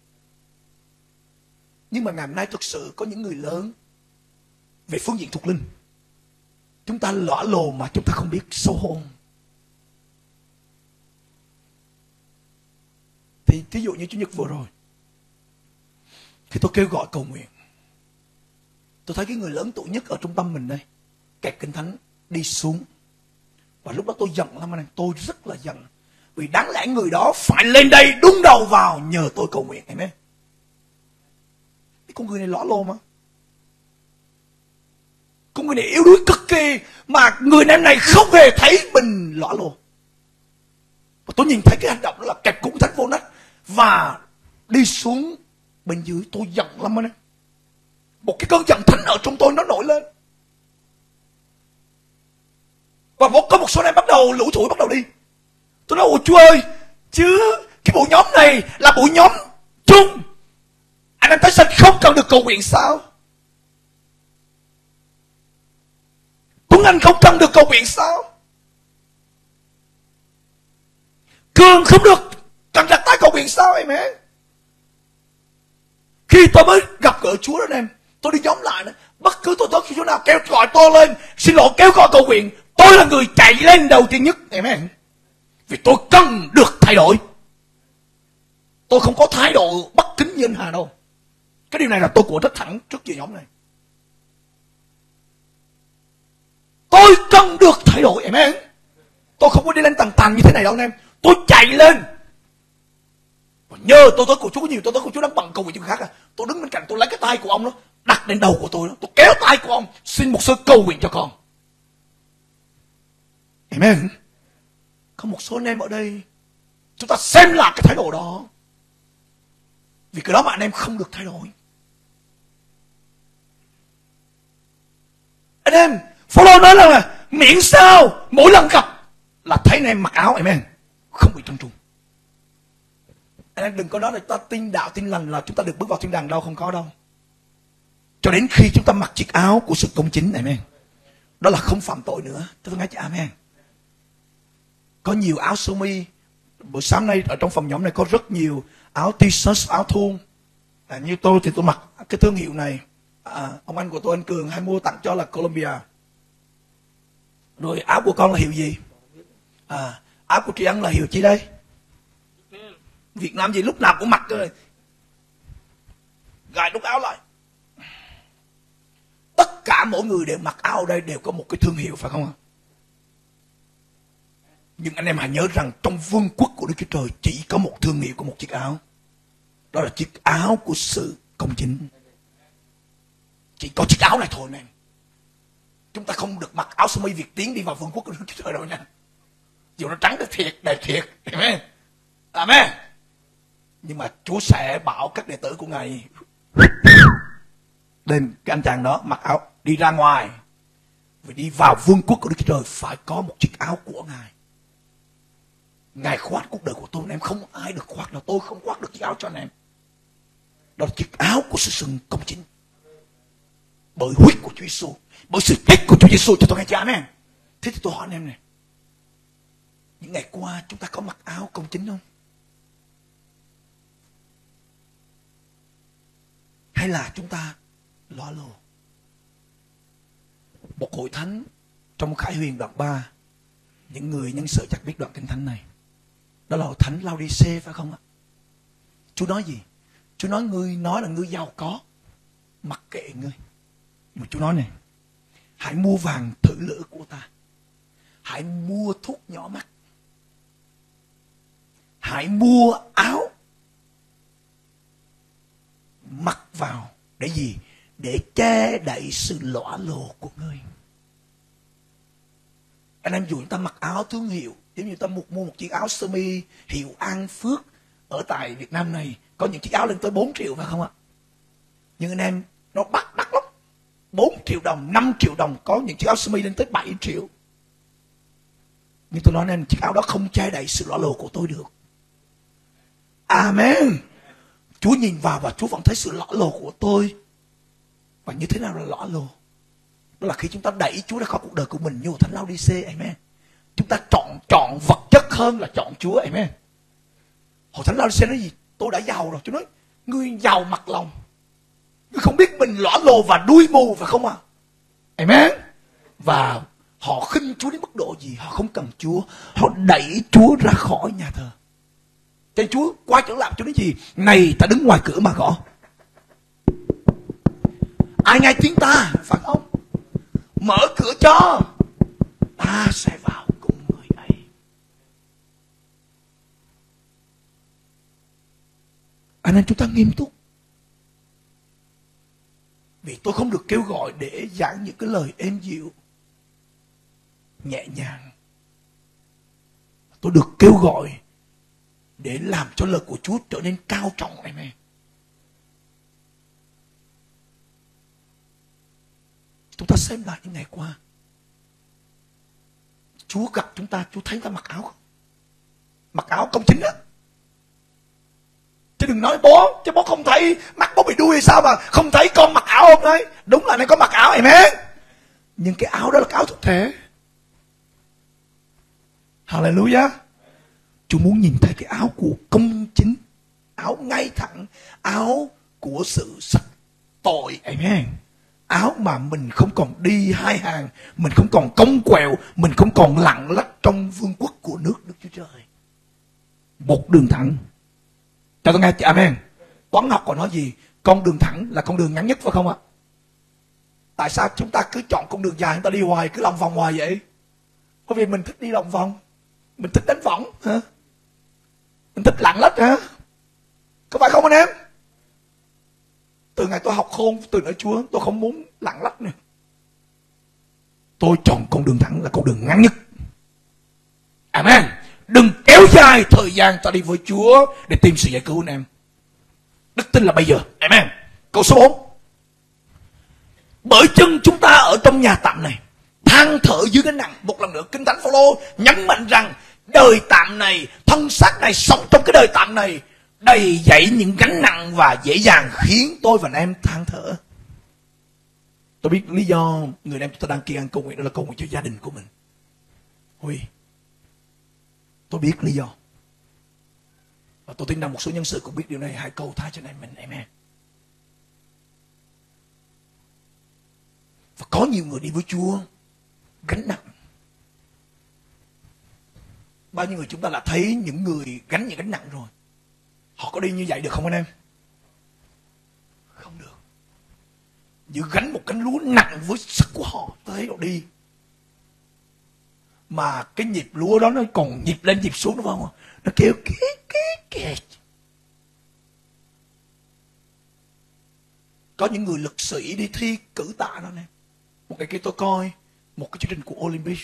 Nhưng mà ngày hôm nay thực sự có những người lớn về phương diện thuộc linh, chúng ta lõa lồ mà chúng ta không biết xấu hổ. Thì thí dụ như Chủ nhật vừa rồi, khi tôi kêu gọi cầu nguyện, tôi thấy cái người lớn tuổi nhất ở trung tâm mình đây kẹp Kinh Thánh đi xuống. Và lúc đó tôi giận lắm anh em, tôi rất là giận. Vì đáng lẽ người đó phải lên đây đung đầu vào nhờ tôi cầu nguyện, em biết. Cái con người này lõa lồ mà. Con người này yếu đuối cực kỳ, mà người em này không hề thấy mình lõa lồ. Và tôi nhìn thấy cái hành động đó là kẹp Kinh Thánh vô nách và đi xuống bên dưới. Tôi giận lắm anh em. Một cái cơn giận thánh ở trong tôi nó nổi lên. Và có một số em bắt đầu lủi thủi bắt đầu đi. Tôi nói ôi Chúa ơi, chứ cái bộ nhóm này là bộ nhóm chung, anh em tái sanh không cần được cầu nguyện sao? Tuấn Anh không cần được cầu nguyện sao? Cường không được cần đặt tay cầu nguyện sao em ấy? Khi tôi mới gặp gỡ Chúa đó anh em, tôi đi nhóm lại đó, bất cứ tôi tới khi chỗ nào kêu gọi tôi lên, xin lỗi kêu gọi cầu nguyện, tôi là người chạy lên đầu tiên nhất em ấy. Vì tôi cần được thay đổi. Tôi không có thái độ bất kính như anh Hà đâu. Cái điều này là tôi của rất thẳng trước về nhóm này. Tôi cần được thay đổi em ấy. Tôi không có đi lên tầng như thế này đâu anh em. Tôi chạy lên. Và nhờ tôi tới của Chúa nhiều, tôi tới của Chúa đang bằng cầu nguyện chuyện khác à. Tôi đứng bên cạnh, tôi lấy cái tay của ông đó đặt lên đầu của tôi đó. Tôi kéo tay của ông, xin một sự cầu nguyện cho con. Amen. Có một số anh em ở đây, chúng ta xem lại cái thái độ đó. Vì cái đó mà anh em không được thay đổi. Anh em, Phaolô nói là miễn sao mỗi lần gặp là thấy anh em mặc áo, amen, không bị trần truồng. Anh em đừng có nói là ta tin đạo tin lành là chúng ta được bước vào thiên đàng đâu, không có đâu. Cho đến khi chúng ta mặc chiếc áo của sự công chính, amen, đó là không phạm tội nữa. Tôi nói chứ amen. Có nhiều áo sơ mi. Buổi sáng nay ở trong phòng nhóm này có rất nhiều áo t-shirt, áo thun. Như tôi thì tôi mặc cái thương hiệu này. Ông anh của tôi, anh Cường, hay mua tặng cho là Columbia. Rồi áo của con là hiệu gì? Áo của chị Ân là hiệu chi đây? Việt Nam gì lúc nào cũng mặc rồi. Gài đúc áo lại. Tất cả mỗi người đều mặc áo ở đây đều có một cái thương hiệu, phải không ạ? Nhưng anh em hãy nhớ rằng trong vương quốc của Đức Chúa Trời chỉ có một thương hiệu của một chiếc áo. Đó là chiếc áo của sự công chính. Chỉ có chiếc áo này thôi anh em. Chúng ta không được mặc áo sơ mi Việt Tiến đi vào vương quốc của Đức Chúa Trời đâu nha. Dù nó trắng thiệt, đẹp thiệt. Amen. Amen. Nhưng mà Chúa sẽ bảo các đệ tử của Ngài lên cái anh chàng đó mặc áo đi ra ngoài. Vì đi vào vương quốc của Đức Chúa Trời phải có một chiếc áo của Ngài. Ngài khoác cuộc đời của tôi, anh em không ai được khoác đâu. Tôi không khoác được chiếc áo cho anh em. Đó là chiếc áo của sự sừng công chính. Bởi huyết của Chúa Giêsu, bởi sự chết của Chúa Giêsu cho tôi nghe chưa amen. Thế thì tôi hỏi anh em này, những ngày qua chúng ta có mặc áo công chính không? Hay là chúng ta lõa lồ? Một hội thánh trong Khải Huyền đoạn 3, những người nhân sự chắc biết đoạn kinh thánh này. Đó là hội thánh Lao-đi-xê, phải không ạ? Chúa nói gì? Chúa nói ngươi nói là ngươi giàu có, mặc kệ ngươi. Nhưng mà Chúa nói này, hãy mua vàng thử lửa của ta, hãy mua thuốc nhỏ mắt, hãy mua áo mặc vào để gì? Để che đậy sự lõa lồ của ngươi. Anh em dù chúng ta mặc áo thương hiệu, nếu như ta mua một chiếc áo sơ mi hiệu An Phước ở tại Việt Nam này, có những chiếc áo lên tới 4 triệu phải không ạ? Nhưng anh em, nó đắt lắm. 4 triệu đồng, 5 triệu đồng, có những chiếc áo sơ mi lên tới 7 triệu. Nhưng tôi nói nên chiếc áo đó không che đậy sự lõa lồ của tôi được. Amen. Chúa nhìn vào và Chúa vẫn thấy sự lõa lồ của tôi. Và như thế nào là lõa lồ? Đó là khi chúng ta đẩy Chúa ra khỏi cuộc đời của mình như một thánh Lao-đi-xê, amen. Chúng ta chọn vật chất hơn là chọn Chúa, amen. Hội thánh Lao-đi-xê nói gì? Tôi đã giàu rồi. Chúa nói, ngươi giàu mặt lòng, ngươi không biết mình lõa lồ và đuôi mù, phải không ạ? Amen. Và họ khinh Chúa đến mức độ gì? Họ không cần Chúa, họ đẩy Chúa ra khỏi nhà thờ. Cho nên Chúa quay trở lại, Chúa nói gì? Này, ta đứng ngoài cửa mà gõ, ai nghe tiếng ta, phải không? Mở cửa cho, ta sẽ vào cùng người ấy. Anh em chúng ta nghiêm túc. Vì tôi không được kêu gọi để giảng những cái lời êm dịu, nhẹ nhàng. Tôi được kêu gọi để làm cho lời của Chúa trở nên cao trọng, amen. Chúng ta xem lại những ngày qua, Chúa gặp chúng ta, Chúa thấy ta mặc áo không? Mặc áo công chính á. Chứ đừng nói bố, chứ bố không thấy mắt bố bị đuôi hay sao mà không thấy con mặc áo không đấy. Đúng là này có mặc áo, amen. Nhưng cái áo đó là cái áo thực thể. Hallelujah. Chúa muốn nhìn thấy cái áo của công chính, áo ngay thẳng, áo của sự sạch tội, amen. Áo mà mình không còn đi hai hàng, mình không còn cong quẹo, mình không còn lặng lách trong vương quốc của nước Đức Chúa Trời. Một đường thẳng. Cho tôi nghe, amen. Toán học còn nói gì? Con đường thẳng là con đường ngắn nhất, phải không ạ? Tại sao chúng ta cứ chọn con đường dài, chúng ta đi hoài, cứ lòng vòng hoài vậy? Bởi vì mình thích đi lòng vòng, mình thích đánh võng hả? Mình thích lặng lách hả? Có phải không anh em? Từ ngày tôi học khôn từ nơi Chúa, tôi không muốn lặng lách nữa. Tôi chọn con đường thẳng là con đường ngắn nhất. Amen. Đừng kéo dài thời gian ta đi với Chúa để tìm sự giải cứu anh em. Đức tin là bây giờ. Amen. Câu số 4. Bởi chân chúng ta ở trong nhà tạm này than thở dưới gánh nặng. Một lần nữa Kinh Thánh Phaolô nhấn mạnh rằng đời tạm này, thân xác này, sống trong cái đời tạm này đầy dẫy những gánh nặng và dễ dàng khiến tôi và anh em than thở. Tôi biết lý do người em chúng ta đăng ký ăn cầu nguyện đó là cầu nguyện cho gia đình của mình. Ôi, tôi biết lý do. Và tôi tin rằng một số nhân sự cũng biết điều này. Hãy cầu tha cho anh em mình. Amen. Và có nhiều người đi với Chúa gánh nặng. Bao nhiêu người chúng ta đã thấy những người gánh những gánh nặng rồi. Họ có đi như vậy được không anh em? Không được. Như gánh một cánh lúa nặng với sức của họ, thấy họ đi. Mà cái nhịp lúa đó nó còn nhịp lên nhịp xuống, đúng không? Nó kêu kìa. Có những người lực sĩ đi thi cử tạ đó nè. Một ngày kia tôi coi một cái chương trình của Olympic.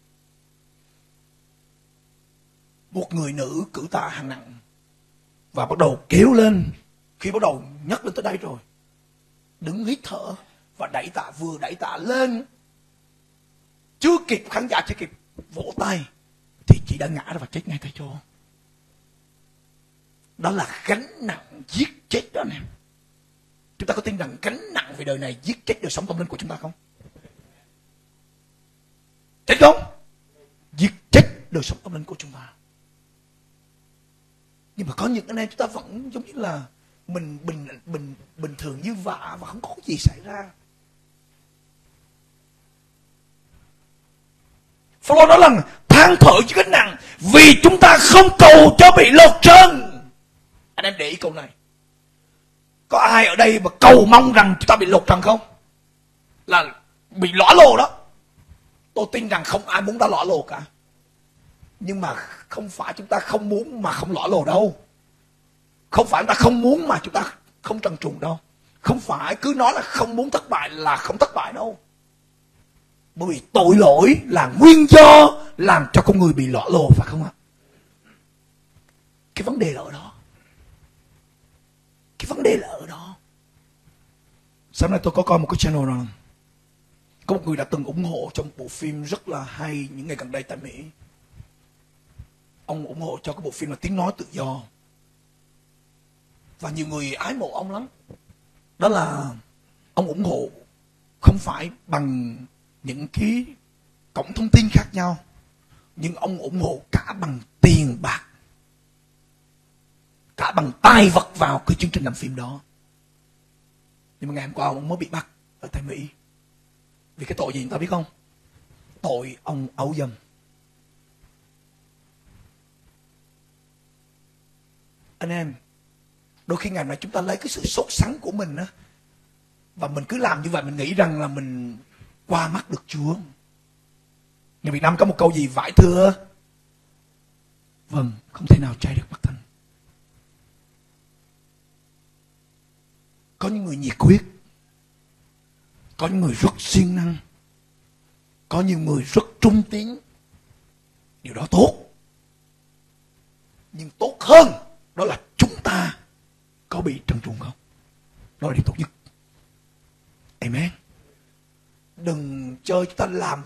Một người nữ cử tạ hạng nặng và bắt đầu kéo lên. Khi bắt đầu nhấc lên tới đây rồi, đứng hít thở và đẩy tạ, vừa đẩy tạ lên, chưa kịp khán giả chưa kịp vỗ tay thì chị đã ngã ra và chết ngay tại chỗ. Đó là gánh nặng giết chết đó anh em. Chúng ta có tin rằng gánh nặng về đời này giết chết đời sống tâm linh của chúng ta không? Chết không? Giết chết đời sống tâm linh của chúng ta. Nhưng mà có những anh em chúng ta vẫn giống như là mình bình thường như vạ và không có gì xảy ra. Phaolô nói rằng than thở chứ gánh nặng vì chúng ta không cầu cho bị lột trơn. Anh em để ý câu này. Có ai ở đây mà cầu mong rằng chúng ta bị lột trần không? Là bị lõa lồ đó. Tôi tin rằng không ai muốn ta lõa lồ cả. Nhưng mà không phải chúng ta không muốn mà không lõa lồ đâu. Không phải chúng ta không muốn mà chúng ta không trần truồng đâu. Không phải cứ nói là không muốn thất bại là không thất bại đâu. Bởi vì tội lỗi là nguyên do làm cho con người bị lõa lồ, phải không ạ? Cái vấn đề là ở đó. Cái vấn đề là ở đó. Sáng nay tôi có coi một cái channel rằng có một người đã từng ủng hộ trong bộ phim rất là hay những ngày gần đây tại Mỹ. Ông ủng hộ cho cái bộ phim là Tiếng Nói Tự Do. Và nhiều người ái mộ ông lắm. Đó là ông ủng hộ không phải bằng những cái cổng thông tin khác nhau, nhưng ông ủng hộ cả bằng tiền bạc, cả bằng tài vật vào cái chương trình làm phim đó. Nhưng mà ngày hôm qua ông mới bị bắt ở tại Mỹ. Vì cái tội gì người ta biết không? Tội ông ấu dâm. Anh em, đôi khi ngày nay chúng ta lấy cái sự sốt sắng của mình á, và mình cứ làm như vậy, mình nghĩ rằng là mình qua mắt được Chúa. Người Việt Nam có một câu gì vải thưa? Vâng, không thể nào che được mắt thần. Có những người nhiệt huyết, có những người rất siêng năng, có những người rất trung tín. Điều đó tốt. Nhưng tốt hơn đó là chúng ta có bị trần truồng không? Đó là điều tốt nhất. Amen. Đừng chơi chúng ta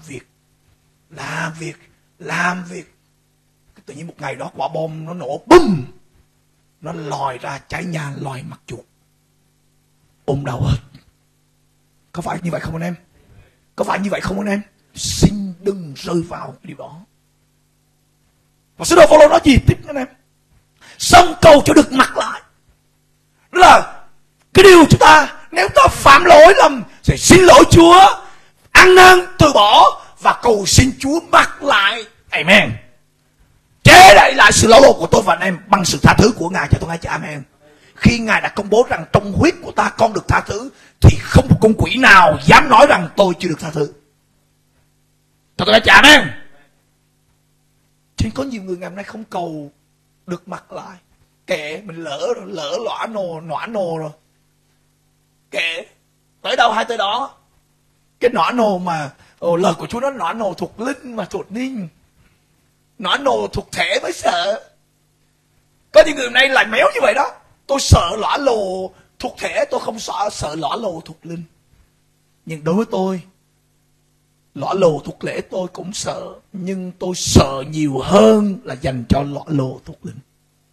làm việc. Tự nhiên một ngày đó quả bom nó nổ bùm, nó lòi ra cháy nhà, lòi mặt chuột, ôm đầu hết. Có phải như vậy không anh em? Có phải như vậy không anh em? Xin đừng rơi vào cái điều đó. Và sứ đồ Phaolô nói gì tiếp anh em? Xong cầu cho được mặc lại. Đó là cái điều chúng ta, nếu ta phạm lỗi lầm, sẽ xin lỗi Chúa, ăn năn từ bỏ và cầu xin Chúa mặc lại. Amen. Chế đậy lại sự lỗi lầm của tôi và anh em bằng sự tha thứ của Ngài. Cho tôi nghe cha amen. Khi Ngài đã công bố rằng trong huyết của ta con được tha thứ, thì không một con quỷ nào dám nói rằng tôi chưa được tha thứ. Cho tôi nghe cha amen. Cho nên có nhiều người ngày hôm nay không cầu được mặc lại. Kệ, mình lỡ nọa nồ rồi. Kệ, tới đâu hay tới đó. Cái nọa nồ mà lời của Chúa nó nọa nồ thuộc linh mà thuộc ninh. Nọa nồ thuộc thể mới sợ. Có những người hôm nay lại méo như vậy đó. Tôi sợ lõa lồ thuộc thể, tôi không sợ lõa lồ thuộc linh. Nhưng đối với tôi, lõa lồ thuộc lễ tôi cũng sợ, nhưng tôi sợ nhiều hơn là dành cho lõa lồ thuộc linh.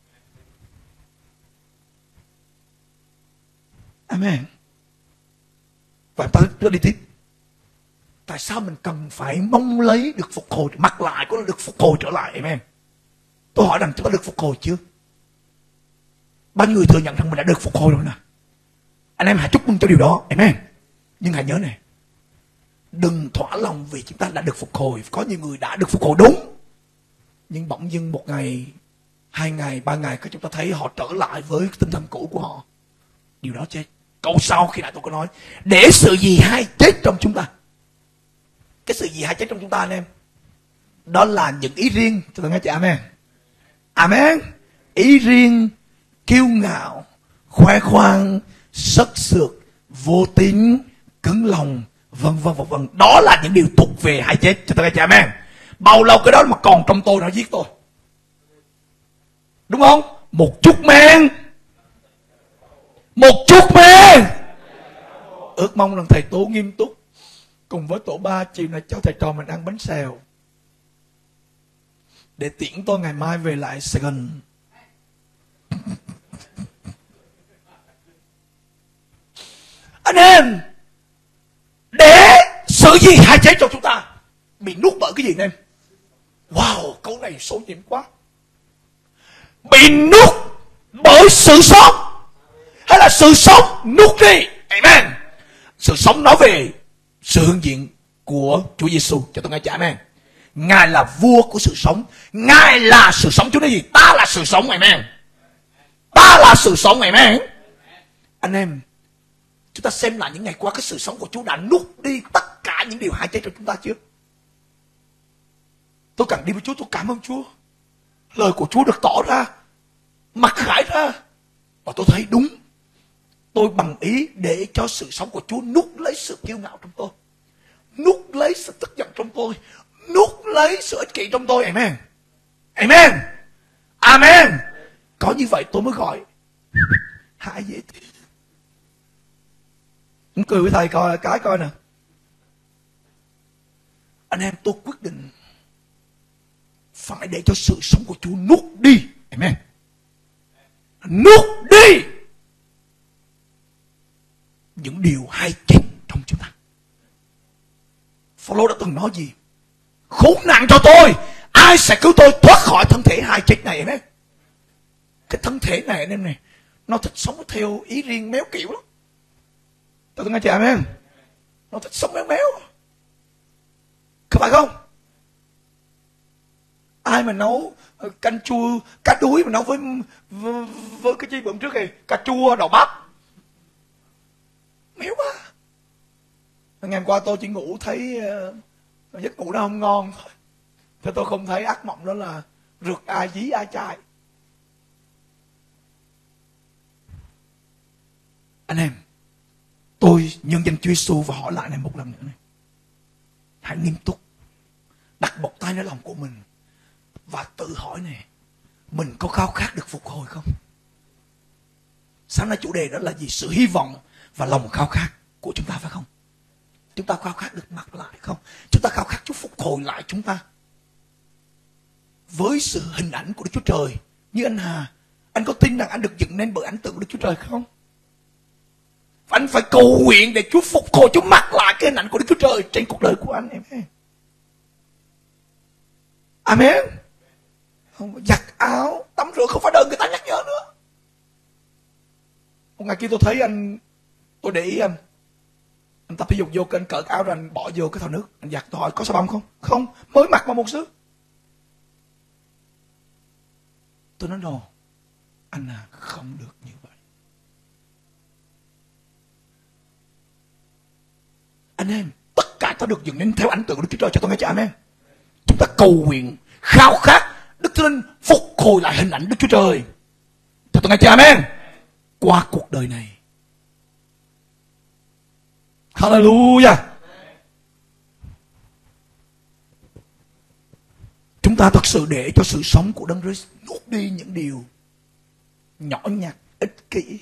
Amen. Và ta đi tiếp. Tại sao mình cần phải mong lấy được phục hồi, mặc lại có được phục hồi trở lại? Amen. Tôi hỏi rằng chúng ta được phục hồi chưa? Bao nhiêu người thừa nhận rằng mình đã được phục hồi rồi nè? Anh em hãy chúc mừng cho điều đó. Amen. Nhưng hãy nhớ này, đừng thỏa lòng vì chúng ta đã được phục hồi. Có nhiều người đã được phục hồi đúng, nhưng bỗng dưng một ngày, 2 ngày, 3 ngày các chúng ta thấy họ trở lại với tinh thần cũ của họ. Điều đó chết. Câu sau khi nãy tôi có nói, để sự gì hay chết trong chúng ta. Cái sự gì hay chết trong chúng ta anh em? Đó là những ý riêng. Cho tôi nghe chị amen. Amen. Ý riêng, kiêu ngạo, khoe khoang, sất sượt, vô tín, cứng lòng, vân vân. Đó là những điều thuộc về hay chết. Cho tôi nghe chị amen. Bao lâu cái đó mà còn trong tôi nó giết tôi, đúng không? Một chút men, ước mong rằng thầy Tố nghiêm túc cùng với tổ 3 chiều nay cho thầy trò mình ăn bánh xèo để tiễn tôi ngày mai về lại Sài Gòn. Anh em, để sự gì hay chết cho chúng ta bị nuốt bởi cái gì anh em? Wow, câu này số nhiễm quá. Bị nuốt bởi sự sống, hay là sự sống nuốt đi? Amen. Sự sống nói về sự hiện diện của Chúa Giêsu. Cho tôi nghe trả amen. Ngài là vua của sự sống. Ngài là sự sống. Chúa nói gì? Ta là sự sống. Amen. Ta là sự sống. Amen. Anh em, chúng ta xem lại những ngày qua, cái sự sống của Chúa đã nuốt đi tất cả những điều hại chết cho chúng ta chưa? Tôi cần đi với Chúa, tôi cảm ơn Chúa. Lời của Chúa được tỏ ra, mặc khải ra, và tôi thấy đúng. Tôi bằng ý để cho sự sống của Chúa nuốt lấy sự kiêu ngạo trong tôi, nuốt lấy sự tức giận trong tôi, nuốt lấy sự ích kỷ trong tôi. Amen. Amen. Amen. Có như vậy tôi mới gọi hại dễ thương. Cũng cười với thầy coi nè. Anh em, tôi quyết định phải để cho sự sống của Chúa nuốt đi. Amen. Nuốt đi những điều hay chết trong chúng ta. Phaolô đã từng nói gì? Khốn nạn cho tôi, ai sẽ cứu tôi thoát khỏi thân thể hay chết này em? Cái thân thể này anh em này, nó thích sống theo ý riêng méo kiểu lắm. Tôi nghe chị em, nó thích sống méo méo, có phải không? Ai mà nấu canh chua cá đuối mà nấu với cái chi bữa trước này, cà chua đậu bắp, méo quá. Ngày hôm qua tôi chỉ ngủ thấy giấc ngủ nó không ngon thôi, thế tôi không thấy ác mộng đó là rượt ai dí ai chạy. Anh em, tôi nhân danh Chúa Giêsu và hỏi lại này một lần nữa này, hãy nghiêm túc đặt một tay lên lòng của mình và tự hỏi này, mình có khao khát được phục hồi không? Sáng nay chủ đề đó là gì? Sự hy vọng và lòng khao khát của chúng ta, phải không? Chúng ta khao khát được mặc lại không? Chúng ta khao khát Chúa phục hồi lại chúng ta với sự hình ảnh của Đức Chúa Trời. Như anh Hà, anh có tin rằng anh được dựng nên bởi ảnh tượng của Đức Chúa Trời không? Và anh phải cầu nguyện để Chúa phục hồi, Chúa mặc lại cái hình ảnh của Đức Chúa Trời trên cuộc đời của anh em. Amen. Không giặt áo, tắm rửa không phải đợi người ta nhắc nhở nữa. Một ngày kia tôi thấy tôi để ý anh tập thể dục vô, anh cởi áo rồi anh bỏ vô cái thau nước, anh giặt. Tôi hỏi có xà bông không? Không, mới mặc mà một xứ. Tôi nói no, anh không được như vậy. Anh em, tất cả ta được dựng nên theo ảnh tượng của Đức Chúa Trời, cho tôi nghe cho anh em. Chúng ta cầu nguyện, khao khát Đức Thánh Linh phục hồi lại hình ảnh Đức Chúa Trời, cho tôi nghe cho amen, qua cuộc đời này. Hallelujah. Chúng ta thật sự để cho sự sống của Đấng Christ nuốt đi những điều nhỏ nhặt, ích kỷ,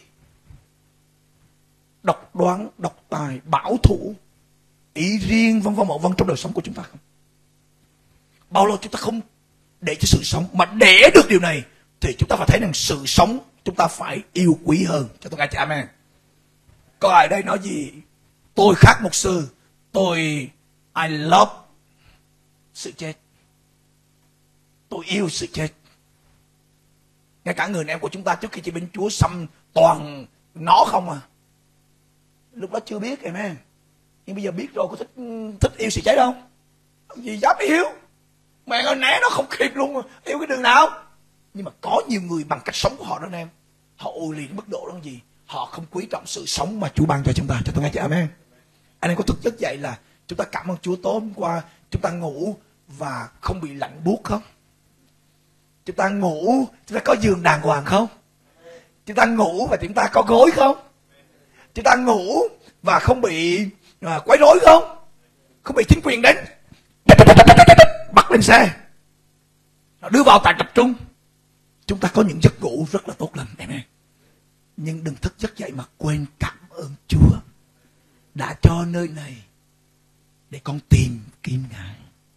độc đoán, độc tài, bảo thủ, ý riêng vân vân trong đời sống của chúng ta không? Bao lâu chúng ta không để cho sự sống, mà để được điều này thì chúng ta phải thấy rằng sự sống chúng ta phải yêu quý hơn. Cho tôi nghe chả amen. Có ai đây nói gì? Tôi khác mục sư, I love sự chết, tôi yêu sự chết. Ngay cả người em của chúng ta trước khi chị bên Chúa xăm toàn nó không à. Lúc đó chưa biết amen. Nhưng bây giờ biết rồi, có thích yêu sự chết không? Gì dám yêu. Mẹ ơi, né nó không kịp luôn. Yêu cái đường nào? Nhưng mà có nhiều người bằng cách sống của họ đó anh em, họ ôi lì mức độ đó gì, họ không quý trọng sự sống mà Chúa ban cho chúng ta. Cho tôi nghe chị amen. Anh em có thức giấc dậy là chúng ta cảm ơn Chúa tối hôm qua chúng ta ngủ và không bị lạnh buốt không? Chúng ta ngủ, chúng ta có giường đàng hoàng không? Chúng ta ngủ và chúng ta có gối không? Chúng ta ngủ và không bị quấy rối không? Không bị chính quyền đến bắt lên xe đưa vào trại tập trung. Chúng ta có những giấc ngủ rất là tốt lành em. Nhưng đừng thức giấc dậy mà quên cảm ơn Chúa đã cho nơi này để con tìm kiếm Ngài.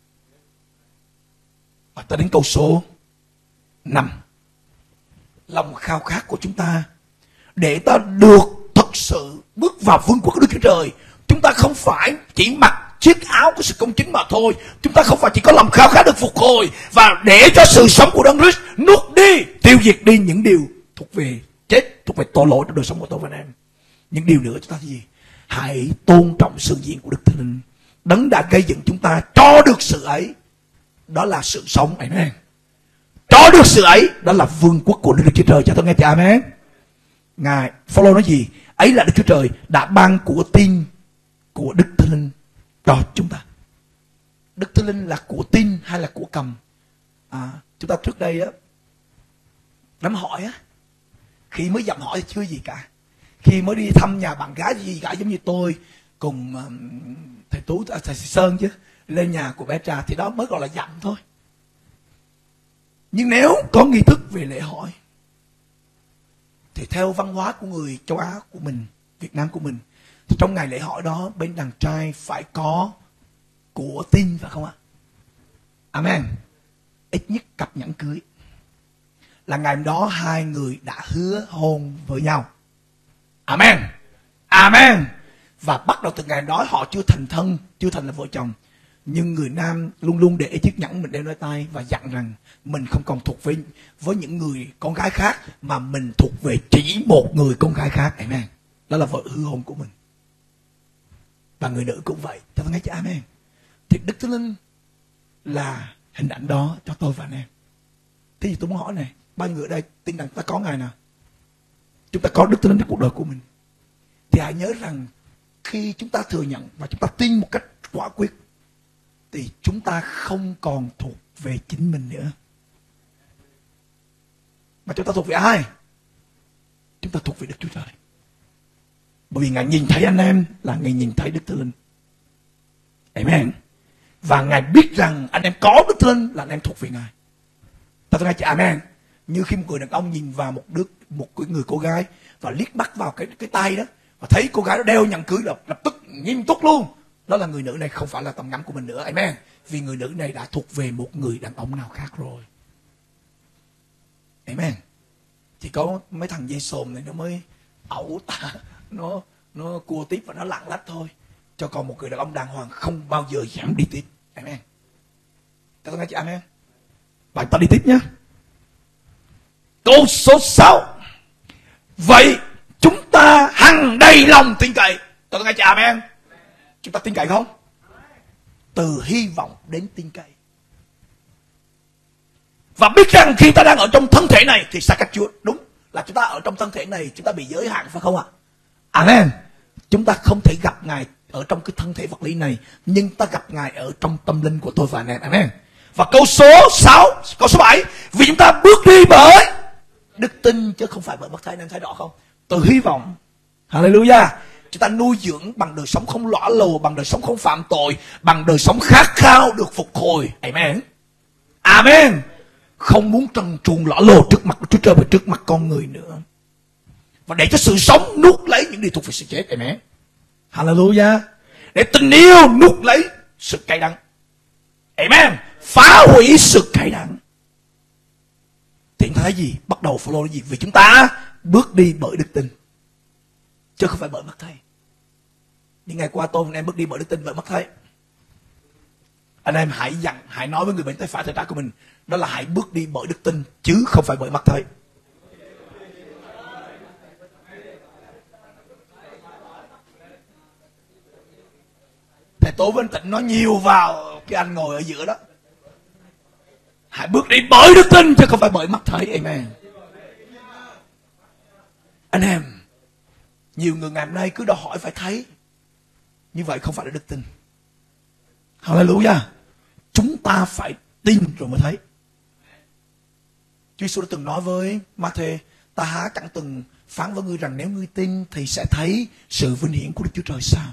Và ta đến câu số 5. Lòng khao khát của chúng ta để ta được thật sự bước vào vương quốc của Đức Chúa Trời. Chúng ta không phải chỉ mặc chiếc áo của sự công chính mà thôi. Chúng ta không phải chỉ có lòng khao khát được phục hồi và để cho sự sống của Đấng Christ nuốt đi, tiêu diệt đi những điều thuộc về chết, thuộc về tội lỗi trong đời sống của tôi và anh em. Những điều nữa chúng ta gì? Hãy tôn trọng sự diện của Đức Thánh Linh. Đấng đã gây dựng chúng ta cho được sự ấy, đó là sự sống. Amen. Cho được sự ấy, đó là vương quốc của Đức Chúa Trời. Cho tôi nghe thì amen. Ngài Phaolô nói gì? Ấy là Đức Chúa Trời đã ban của tin của Đức Thánh Linh cho chúng ta. Đức Thánh Linh là của tin hay là của cầm? Chúng ta trước đây á đám hỏi á, khi mới dặm hỏi thì chưa gì cả. Khi mới đi thăm nhà bạn gái gì cả, giống như tôi cùng thầy Tú, thầy Sơn chứ, lên nhà của bé Trà thì đó mới gọi là dặm thôi. Nhưng nếu có nghi thức về lễ hỏi thì theo văn hóa của người châu Á của mình, Việt Nam của mình, thì trong ngày lễ hỏi đó bên đàn trai phải có của tin, phải không ạ? Amen. Ít nhất cặp nhẫn cưới, là ngày đó hai người đã hứa hôn với nhau. Amen. Amen. Và bắt đầu từ ngày đó họ chưa thành thân, chưa thành là vợ chồng. Nhưng người nam luôn luôn để chiếc nhẫn mình đeo nơi tay và dặn rằng mình không còn thuộc với những người con gái khác, mà mình thuộc về chỉ một người con gái khác. Amen. Đó là vợ hư hôn của mình. Và người nữ cũng vậy. Cho tôi nghe chứ amen. Thì Đức Thánh Linh là hình ảnh đó cho tôi và anh em. Thế thì tôi muốn hỏi này, bao người ở đây tin rằng ta có Ngài nào? Chúng ta có Đức Thánh Linh trong cuộc đời của mình. Thì hãy nhớ rằng khi chúng ta thừa nhận và chúng ta tin một cách quả quyết, thì chúng ta không còn thuộc về chính mình nữa. Mà chúng ta thuộc về ai? Chúng ta thuộc về Đức Chúa Trời. Bởi vì Ngài nhìn thấy anh em là Ngài nhìn thấy Đức Thánh Linh. Amen. Và Ngài biết rằng anh em có Đức Thánh Linh là anh em thuộc về Ngài. Ta nói chị amen. Như khi một người đàn ông nhìn vào một người cô gái và liếc mắt vào cái tay đó, và thấy cô gái đó đeo nhẫn cưới, lập tức nghiêm túc luôn. Đó là người nữ này không phải là tầm ngắm của mình nữa. Amen. Vì người nữ này đã thuộc về một người đàn ông nào khác rồi. Amen. Chỉ có mấy thằng dây xồm này nó mới ẩu ta, nó cua tiếp và nó lạng lách thôi. Cho còn một người đàn ông đàng hoàng không bao giờ dám đi tiếp. Amen. Các tôi nghe chị amen. Và ta đi tiếp nhé. Câu số 6. Vậy chúng ta hằng đầy lòng tin cậy. Tôi nghe chị amen. Chúng ta tin cậy không? Từ hy vọng đến tin cậy. Và biết rằng khi ta đang ở trong thân thể này thì xa cách Chúa. Đúng là chúng ta ở trong thân thể này chúng ta bị giới hạn, phải không ạ? Amen. Chúng ta không thể gặp Ngài ở trong cái thân thể vật lý này, nhưng ta gặp Ngài ở trong tâm linh của tôi và anh em. Amen. Và câu số 6, câu số 7. Vì chúng ta bước đi bởi đức tin chứ không phải bởi mắt thấy. Anh em thấy rõ không? Từ hy vọng. Hallelujah. Chúng ta nuôi dưỡng bằng đời sống không lõa lồ, bằng đời sống không phạm tội, bằng đời sống khát khao được phục hồi. Amen. Amen. Không muốn trần truồng lõa lồ trước mặt của Chúa Trời và trước mặt con người nữa. Và để cho sự sống nuốt lấy những điều thuộc về sự chết. Amen. Hallelujah. Để tình yêu nuốt lấy sự cay đắng. Amen. Phá hủy sự cay đắng. Thì thấy gì? Bắt đầu follow cái gì? Vì chúng ta bước đi bởi đức tin, chứ không phải bởi mắt thấy. Những ngày qua tôi anh em bước đi bởi đức tin, bởi mắt thấy. Anh em hãy nói với người bên tay phải tay trái của mình, đó là hãy bước đi bởi đức tin chứ không phải bởi mắt thấy. Thầy Tố với anh Tịnh nói nhiều vào cái anh ngồi ở giữa đó. Hãy bước đi bởi đức tin chứ không phải bởi mắt thấy. Amen. Anh em, nhiều người ngày hôm nay cứ đòi hỏi phải thấy. Như vậy không phải là đức tin. Hallelujah. Chúng ta phải tin rồi mới thấy. Chúa Giêsu đã từng nói với Ma-thê, ta há chẳng từng phán với ngươi rằng nếu ngươi tin thì sẽ thấy sự vinh hiển của Đức Chúa Trời sao?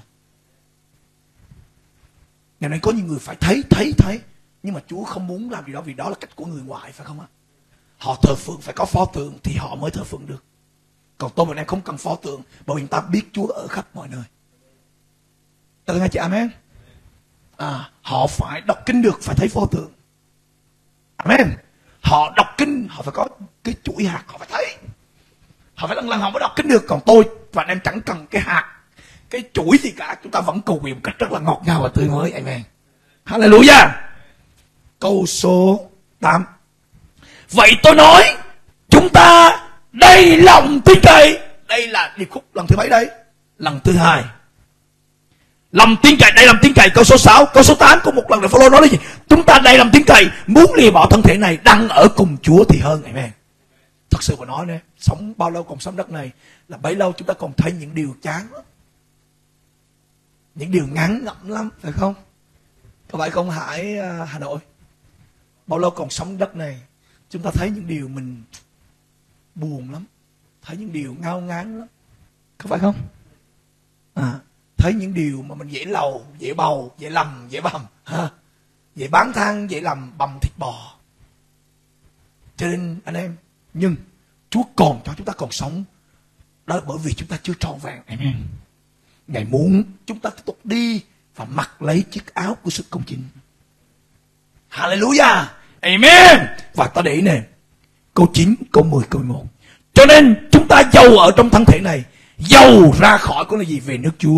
Ngày nay có nhiều người phải thấy. Nhưng mà Chúa không muốn làm gì đó, vì đó là cách của người ngoại, phải không ạ? Họ thờ phượng phải có pho tượng thì họ mới thờ phượng được. Còn tôi và em không cần pho tượng, bởi vì ta biết Chúa ở khắp mọi nơi. Ta nghe chị amen. Họ phải đọc kinh được, phải thấy pho tượng. Amen. Họ đọc kinh, họ phải có cái chuỗi hạt, họ phải thấy. Họ phải lần họ mới đọc kinh được. Còn tôi và em chẳng cần cái hạt, cái chuỗi gì cả. Chúng ta vẫn cầu nguyện một cách rất là ngọt ngào và tươi mới. Amen. Hallelujah. Câu số 8. Vậy tôi nói chúng ta đầy lòng tin cậy. Đây là điệp khúc lần thứ mấy đây? Lần thứ 2. Lòng tin cậy, đầy lòng tin cậy. Câu số 6. Câu số 8 có một lần để follow nói là gì? Chúng ta đầy lòng tin cậy, muốn lìa bỏ thân thể này, đang ở cùng Chúa thì hơn. Amen. Thật sự mà nói nè, sống bao lâu còn sống đất này là bấy lâu chúng ta còn thấy những điều chán lắm, những điều ngắn ngẩm lắm, phải không? Có phải không Hải, Hà Nội? Bao lâu còn sống đất này chúng ta thấy những điều mình buồn lắm, thấy những điều ngao ngán lắm, có phải không? Thấy những điều mà mình dễ lầu, dễ bầu, dễ lầm, dễ bầm, dễ bán than, dễ làm bầm thịt bò. Cho nên anh em, nhưng Chúa còn cho chúng ta còn sống, đó là bởi vì chúng ta chưa trọn vẹn. Amen. Ngài muốn chúng ta tiếp tục đi và mặc lấy chiếc áo của sự công chính. Hallelujah. Amen. Và ta để ý nè, câu 9, câu 10, câu 11. Cho nên chúng ta giàu ở trong thân thể này, giàu ra khỏi có là gì? Về nước Chúa.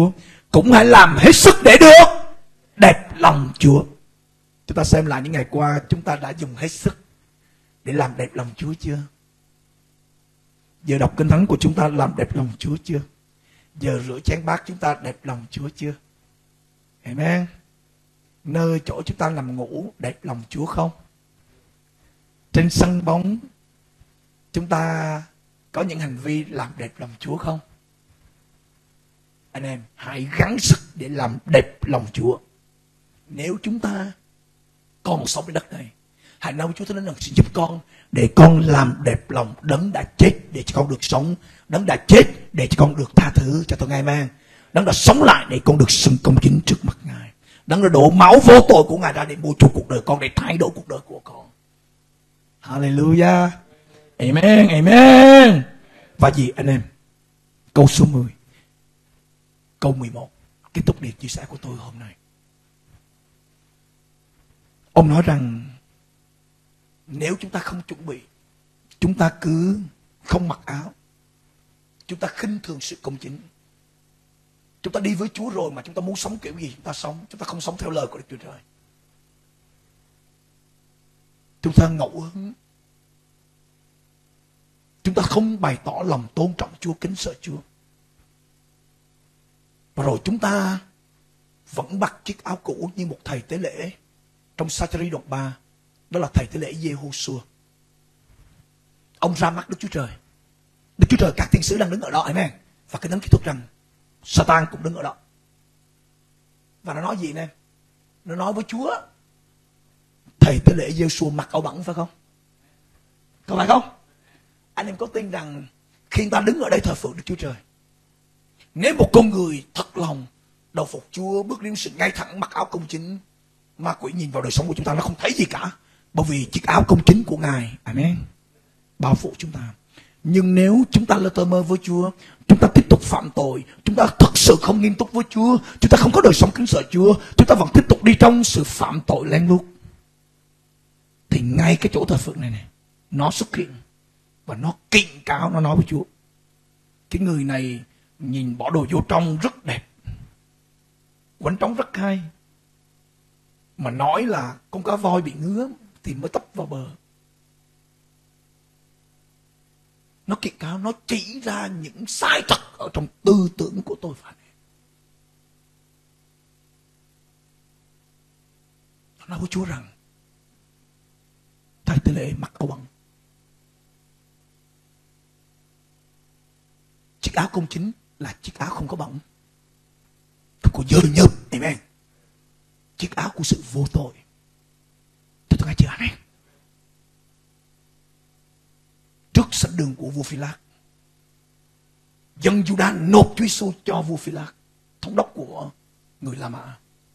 cũng hãy làm hết sức để được đẹp lòng Chúa. Chúng ta xem lại những ngày qua, chúng ta đã dùng hết sức để làm đẹp lòng Chúa chưa? Giờ đọc Kinh Thánh của chúng ta làm đẹp lòng Chúa chưa? Giờ rửa chén bát chúng ta đẹp lòng Chúa chưa? Amen. Nơi chỗ chúng ta nằm ngủ đẹp lòng Chúa không? Trên sân bóng chúng ta có những hành vi làm đẹp lòng Chúa không? Anh em hãy gắng sức để làm đẹp lòng Chúa. Nếu chúng ta còn sống trên đất này, hãy nói với Chúa Thánh Linh xin giúp con để con làm đẹp lòng Đấng đã chết để cho con được sống, Đấng đã chết để cho con được tha thứ cho tội ngài mang, Đấng đã sống lại để con được xưng công chính trước mặt Ngài, Đấng đã đổ máu vô tội của Ngài ra để mua chuộc cuộc đời con, để thay đổi cuộc đời của con. Hallelujah. Amen. Amen. Và gì anh em? Câu số 10, câu 11 kết thúc điện chia sẻ của tôi hôm nay. Ông nói rằng nếu chúng ta không chuẩn bị, chúng ta cứ không mặc áo, chúng ta khinh thường sự công chính, chúng ta đi với Chúa rồi mà chúng ta muốn sống kiểu gì chúng ta sống, chúng ta không sống theo lời của Đức Chúa Trời, chúng ta ngẫu hứng, chúng ta không bày tỏ lòng tôn trọng Chúa, kính sợ Chúa, và rồi chúng ta vẫn mặc chiếc áo cũ như một thầy tế lễ trong Sa-chi-ri đoạn 3, đó là thầy tế lễ Giê-hô-xua. Ông ra mắt Đức Chúa Trời. Đức Chúa Trời, các thiên sứ đang đứng ở đó, amen. Và cái đấng kết thúc rằng Satan cũng đứng ở đó. Và nó nói gì nè? Nó nói với Chúa, thầy tế lễ Giê-xua mặc áo bẩn phải không? Có phải không? Anh em có tin rằng khi người ta đứng ở đây thờ phượng Đức Chúa Trời, nếu một con người thật lòng đầu phục Chúa, bước đến sự ngay thẳng, mặc áo công chính, ma quỷ nhìn vào đời sống của chúng ta nó không thấy gì cả, bởi vì chiếc áo công chính của Ngài, amen, bao phủ chúng ta. Nhưng nếu chúng ta lơ tơ mơ với Chúa, chúng ta tiếp tục phạm tội, chúng ta thật sự không nghiêm túc với Chúa, chúng ta không có đời sống kính sợ Chúa, chúng ta vẫn tiếp tục đi trong sự phạm tội lén lút, thì ngay cái chỗ thờ phượng này nó xuất hiện và nó kiện cáo, nó nói với Chúa, cái người này nhìn bỏ đồ vô trong rất đẹp, quánh trống rất hay, mà nói là con cá voi bị ngứa thì mới tấp vào bờ. Nó kiện cáo, nó chỉ ra những sai thật ở trong tư tưởng của tôi và anh em. Nó nói với Chúa rằng thầy tế lễ mặc áo bẩn, chiếc áo công chính là chiếc áo không có bẩn, không có dơ nhớp, amen, chiếc áo của sự vô tội. Tôi nghe chưa anh em? Trước sân đường của vua Phi-lát, dân Juda nộp Chúa Giêsu cho vua Phi-lát, thống đốc của người La Mã.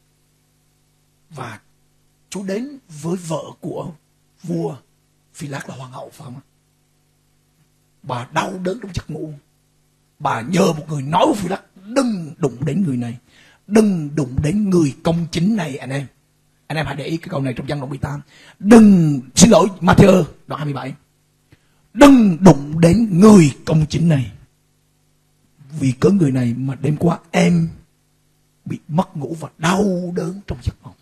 Và Chúa đến với vợ của vua Phi-lát là hoàng hậu, phải không? Bà đau đớn trong giấc ngủ. Bà nhờ một người nói với Phi-lát, đừng đụng đến người này, đừng đụng đến người công chính này anh em. Anh em hãy để ý cái câu này trong Giăng đoạn 18. Đừng, xin lỗi, Ma-thi-ơ đoạn 27. Đừng đụng đến người công chính này, vì cớ người này mà đêm qua em bị mất ngủ và đau đớn trong giấc mộng.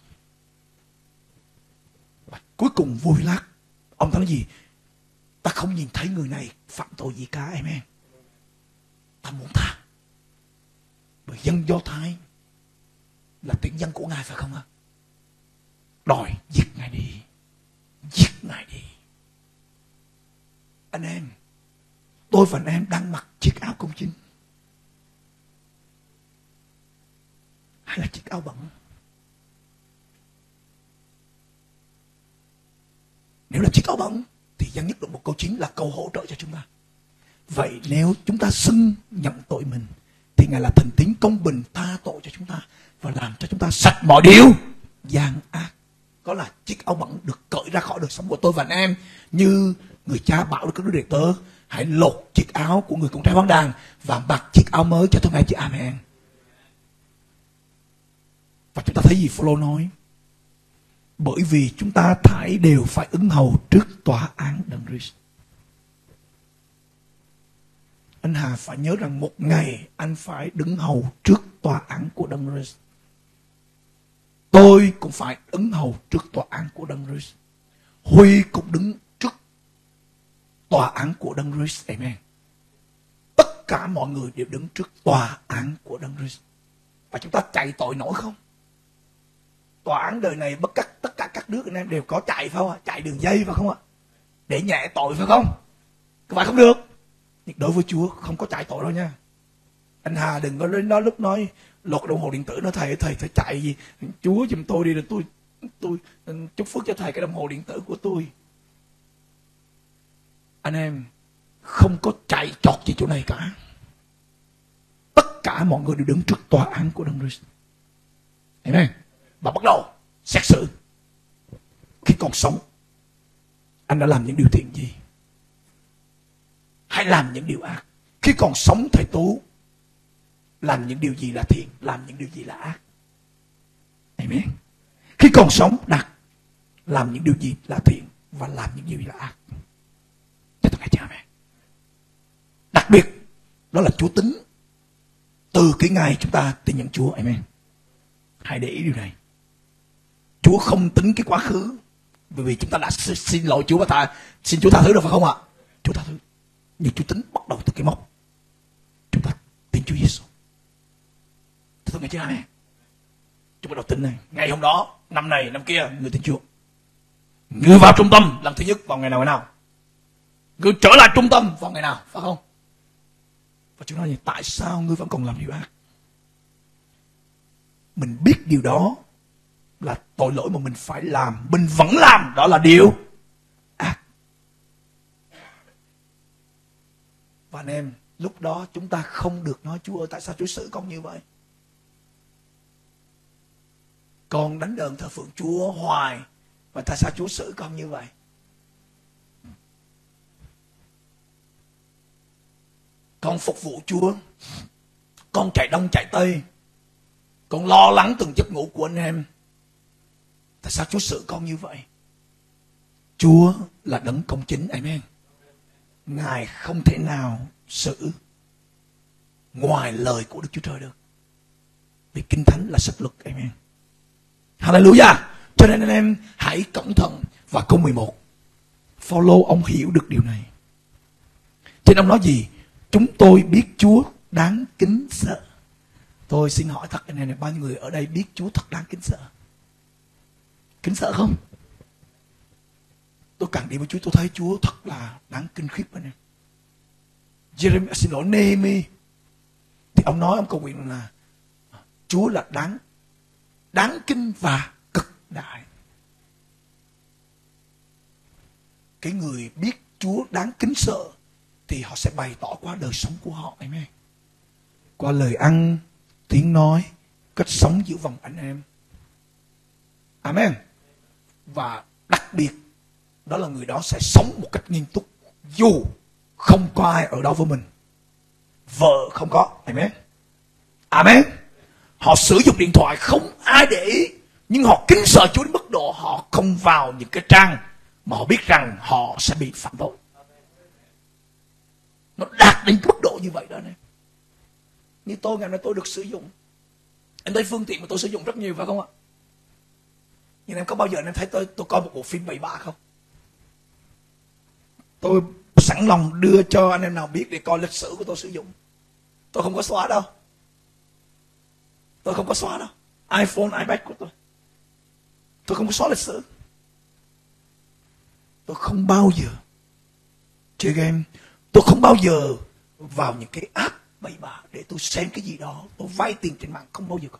Và cuối cùng vua Phi-lát, ông ta nói gì? Ta không nhìn thấy người này phạm tội gì cả, em. Ta muốn tha, bởi dân Do Thái là tiếng dân của Ngài, phải không ạ? Đòi giết Ngài đi, giết Ngài đi. Anh em, tôi và anh em đang mặc chiếc áo công chính hay là chiếc áo bẩn? Nếu là chiếc áo bẩn thì Giăng nhất đoạn 1 câu 9 là câu hỗ trợ cho chúng ta. Vậy nếu chúng ta xưng nhận tội mình thì Ngài là thần tín công bình tha tội cho chúng ta và làm cho chúng ta sạch mọi điều gian ác. Đó là chiếc áo bẩn được cởi ra khỏi đời sống của tôi và anh em. Như người cha bảo với các đứa đệ tớ, hãy lột chiếc áo của người con trai hoang đàn và mặc chiếc áo mới cho tôi nghe chữ amen. Và chúng ta thấy gì Phaolô nói? Bởi vì chúng ta thảy đều phải ứng hầu trước tòa án Đấng Christ. anh Hà phải nhớ rằng một ngày anh phải đứng hầu trước tòa án của Đấng Christ. Tôi cũng phải ứng hầu trước tòa án của Đấng Christ. Huy cũng đứng trước tòa án của Đấng Christ. Amen. Tất cả mọi người đều đứng trước tòa án của Đấng Christ. Và chúng ta chạy tội nổi không? Tòa án đời này tất cả các đứa anh em đều có chạy phải không ạ? Chạy đường dây phải không ạ? Để nhẹ tội phải không? Có phải không được? Nhưng đối với Chúa không có chạy tội đâu nha. Anh Hà đừng có đến đó lúc nói lột đồng hồ điện tử, nói thầy phải chạy gì? Chúa giùm tôi đi, rồi tôi chúc phước cho thầy cái đồng hồ điện tử của tôi. Anh em không có chạy trọt gì chỗ này cả. Tất cả mọi người đều đứng trước tòa án của Đấng Christ. Amen. Và bắt đầu xét xử. Khi còn sống, anh đã làm những điều thiện gì? Hay làm những điều ác? Khi còn sống, thầy Tú làm những điều gì là thiện, làm những điều gì là ác? Amen. Khi còn sống, Đạt làm những điều gì là thiện và làm những điều gì là ác? Cho tôi nghe chưa? Amen. Đặc biệt đó là Chúa tính từ cái ngày chúng ta tin nhận Chúa. Amen. Hãy để ý điều này. Chúa không tính cái quá khứ, bởi vì chúng ta đã xin lỗi Chúa và xin Chúa tha thứ rồi phải không ạ? Chúa tha thứ. Nhưng Chúa tính bắt đầu từ cái mốc chúng ta tin Chúa Giêsu. Tôi nghe chưa? Amen. Chúng bắt đầu tính này. Ngày hôm đó, năm này, năm kia, người tin Chúa. Người vào trung tâm lần thứ nhất vào ngày nào? Người trở lại trung tâm vào ngày nào? Phải không? Và Chúa nói gì? Tại sao ngươi vẫn còn làm điều ác? Mình biết điều đó là tội lỗi mà mình phải làm, mình vẫn làm, đó là điều ác. Và anh em, lúc đó chúng ta không được nói Chúa ơi, tại sao Chúa xử con như vậy? Con đánh đờn thờ phượng Chúa hoài, và tại sao Chúa xử con như vậy? Con phục vụ Chúa, con chạy đông chạy tây, con lo lắng từng giấc ngủ của anh em. Tại sao Chúa xử con như vậy? Chúa là đấng công chính. Amen. Ngài không thể nào xử ngoài lời của Đức Chúa Trời được, vì Kinh Thánh là sách luật. Amen. Hallelujah. Cho nên anh em hãy cẩn thận. Và câu 11, Phaolô ông hiểu được điều này. Trên ông nói gì? Chúng tôi biết Chúa đáng kính sợ. Tôi xin hỏi thật anh em, bao nhiêu người ở đây biết Chúa thật đáng kính sợ? Kính sợ không? Tôi càng đi với Chúa tôi thấy Chúa thật là đáng kinh khiếp anh em. Jeremiah, xin lỗi, Nehemi thì ông nói, ông cầu nguyện là Chúa là đáng kinh và cực đại. Cái người biết Chúa đáng kính sợ thì họ sẽ bày tỏ qua đời sống của họ. Amen. Qua lời ăn, tiếng nói, cách sống giữa vòng anh em. Amen. Và đặc biệt đó là người đó sẽ sống một cách nghiêm túc, dù không có ai ở đó với mình. Vợ không có. Amen. Amen. Họ sử dụng điện thoại không ai để ý, nhưng họ kính sợ Chúa đến mức độ họ không vào những cái trang mà họ biết rằng họ sẽ bị phạm tội. Nó đạt đến mức độ như vậy đó anh. Như tôi ngày nay tôi được sử dụng, em thấy phương tiện mà tôi sử dụng rất nhiều phải không ạ? Nhưng em có bao giờ em thấy tôi coi một bộ phim bậy bạ không? Tôi sẵn lòng đưa cho anh em nào biết để coi lịch sử của tôi sử dụng. Tôi không có xóa đâu. Tôi không có xóa đâu. iPhone, iPad của tôi không có xóa lịch sử. Tôi không bao giờ chơi game. Tôi không bao giờ vào những cái app bậy bạ để tôi xem cái gì đó. Tôi vay tiền trên mạng không bao giờ có.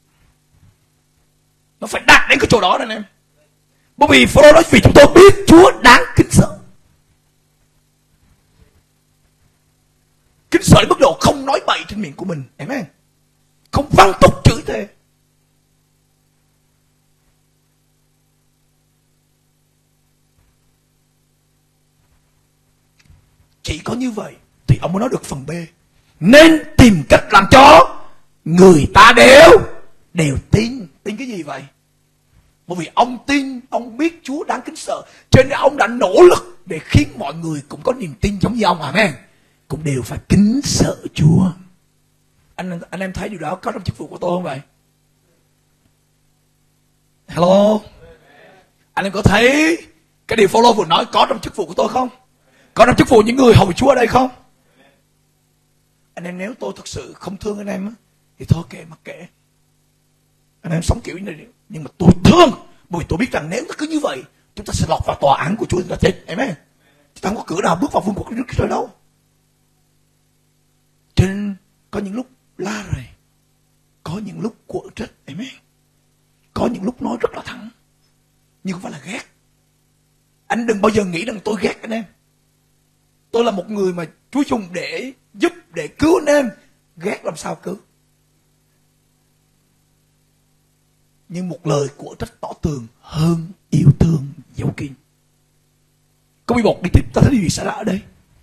Nó phải đạt đến cái chỗ đó anh em. Bởi vì Phaolô nói vì chúng tôi biết Chúa đáng kính sợ. Kính sợ đến mức độ không nói bậy trên miệng của mình. Amen. Không văng tục chửi thề. Chỉ có như vậy thì ông mới nói được phần B. Nên tìm cách làm cho người ta đều tin. Tin cái gì vậy? Bởi vì ông tin, ông biết Chúa đáng kính sợ, cho nên ông đã nỗ lực để khiến mọi người cũng có niềm tin giống như ông. Amen. cũng đều phải kính sợ Chúa. Anh em thấy điều đó có trong chức vụ của tôi không vậy? Hello, anh em có thấy cái điều Phaolô vừa nói có trong chức vụ của tôi không? Có trong chức vụ những người hầu Chúa ở đây không? Anh em nếu tôi thật sự không thương anh em thì thôi kệ, mặc kệ. Anh em sống kiểu như này, nhưng mà tôi thương, bởi vì tôi biết rằng nếu cứ như vậy chúng ta sẽ lọt vào tòa án của Chúa, chúng ta chết. Amen. Chúng ta không có cửa nào bước vào vương quốc của Đức Chúa Trời đâu. Cho nên có những lúc la rầy, có những lúc quở trách. Amen. Có những lúc nói rất là thẳng, nhưng không phải là ghét. Anh đừng bao giờ nghĩ rằng tôi ghét anh em. Tôi là một người mà Chúa dùng để giúp, để cứu anh em. Ghét làm sao cứu? Nhưng một lời của trách tỏ tường hơn yêu thương giấu kín. Câu 11 đi tiếp, ta thấy điều gì xảy ra ở đây?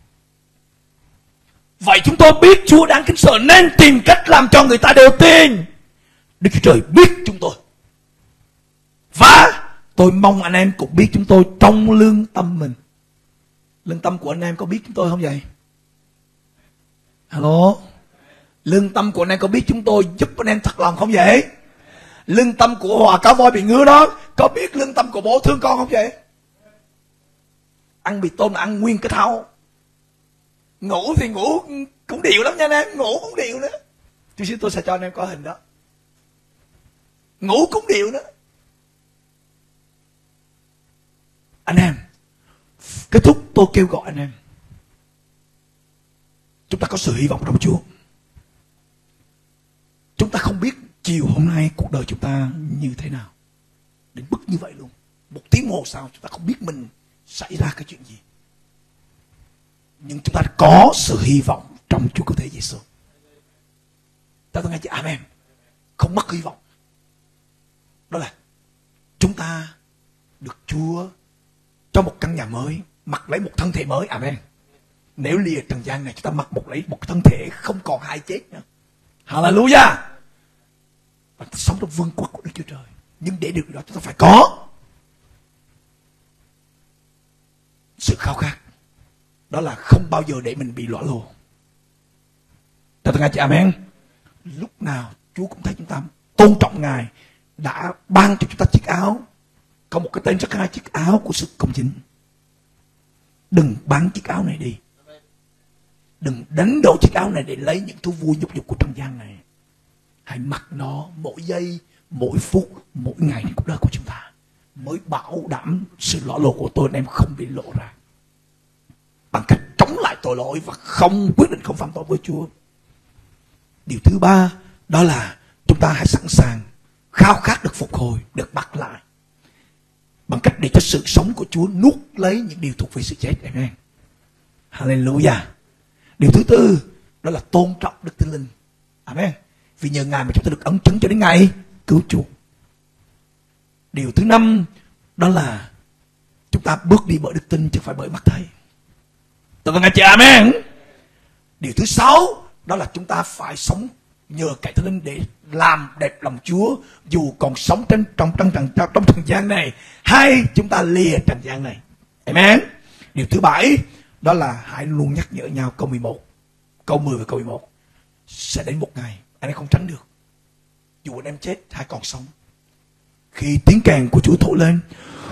Vậy chúng tôi biết Chúa đáng kính sợ nên tìm cách làm cho người ta đều tin. Đức Chúa Trời biết chúng tôi. Và tôi mong anh em cũng biết chúng tôi trong lương tâm mình. Lương tâm của anh em có biết chúng tôi không vậy? Hello? Lương tâm của anh em có biết chúng tôi giúp anh em thật lòng không vậy? Lương tâm của Hòa Cá Voi bị ngứa đó có biết lương tâm của bố thương con không vậy? Ăn mì tôm là ăn nguyên cái thau. Ngủ thì ngủ cũng điệu lắm nha anh em. Ngủ cũng điệu nữa. Chút xíu tôi sẽ cho anh em có hình đó. Ngủ cũng điệu nữa. Anh em, kết thúc tôi kêu gọi anh em, chúng ta có sự hy vọng trong Chúa. Chúng ta không biết chiều hôm nay cuộc đời chúng ta như thế nào, đến mức như vậy luôn. Một tiếng hồ sau chúng ta không biết mình xảy ra cái chuyện gì, nhưng chúng ta có sự hy vọng trong Chúa Cứu Thế Giêsu. Ta nghe chứ? Amen. Không mất hy vọng. Đó là chúng ta được Chúa cho một căn nhà mới, mặc lấy một thân thể mới. Amen. Nếu lìa trần gian này, chúng ta mặc lấy một thân thể không còn hai chết nữa. Hallelujah. Và ta sống trong vương quốc của Đức Chúa Trời. Nhưng để được điều đó chúng ta phải có sự khao khát. Đó là không bao giờ để mình bị lõa lồ. Ta nghe chị? Amen. Lúc nào Chúa cũng thấy chúng ta tôn trọng Ngài, đã ban cho chúng ta chiếc áo, có một cái tên rất hay, chiếc áo của sự công chính. Đừng bán chiếc áo này đi. Đừng đánh đổi chiếc áo này để lấy những thú vui nhục dục của trần gian này. Hãy mặc nó mỗi giây, mỗi phút, mỗi ngày trong cuộc đời của chúng ta, mới bảo đảm sự lõa lồ của tôi anh em không bị lộ ra, bằng cách chống lại tội lỗi và không quyết định không phạm tội với Chúa. Điều thứ ba đó là chúng ta hãy sẵn sàng khao khát được phục hồi, được bắt lại, bằng cách để cho sự sống của Chúa nuốt lấy những điều thuộc về sự chết. Amen. Hallelujah. Điều thứ tư đó là tôn trọng Đức Thánh Linh. Amen. Vì nhờ Ngài mà chúng ta được ấn chứng cho đến ngày cứu chuộc. Điều thứ năm đó là chúng ta bước đi bởi đức tin chứ không phải bởi mắt thấy. Tôi nghe chị? Amen. Điều thứ sáu đó là chúng ta phải sống nhờ cậy Thánh Linh để làm đẹp lòng Chúa dù còn sống trong trần gian này, hay chúng ta lìa trần gian này. Amen. Điều thứ bảy đó là hãy luôn nhắc nhở nhau. Câu 11, câu 10 và câu 11. Sẽ đến một ngày anh em không tránh được, dù anh em chết hay còn sống, khi tiếng kèn của Chúa thổi lên,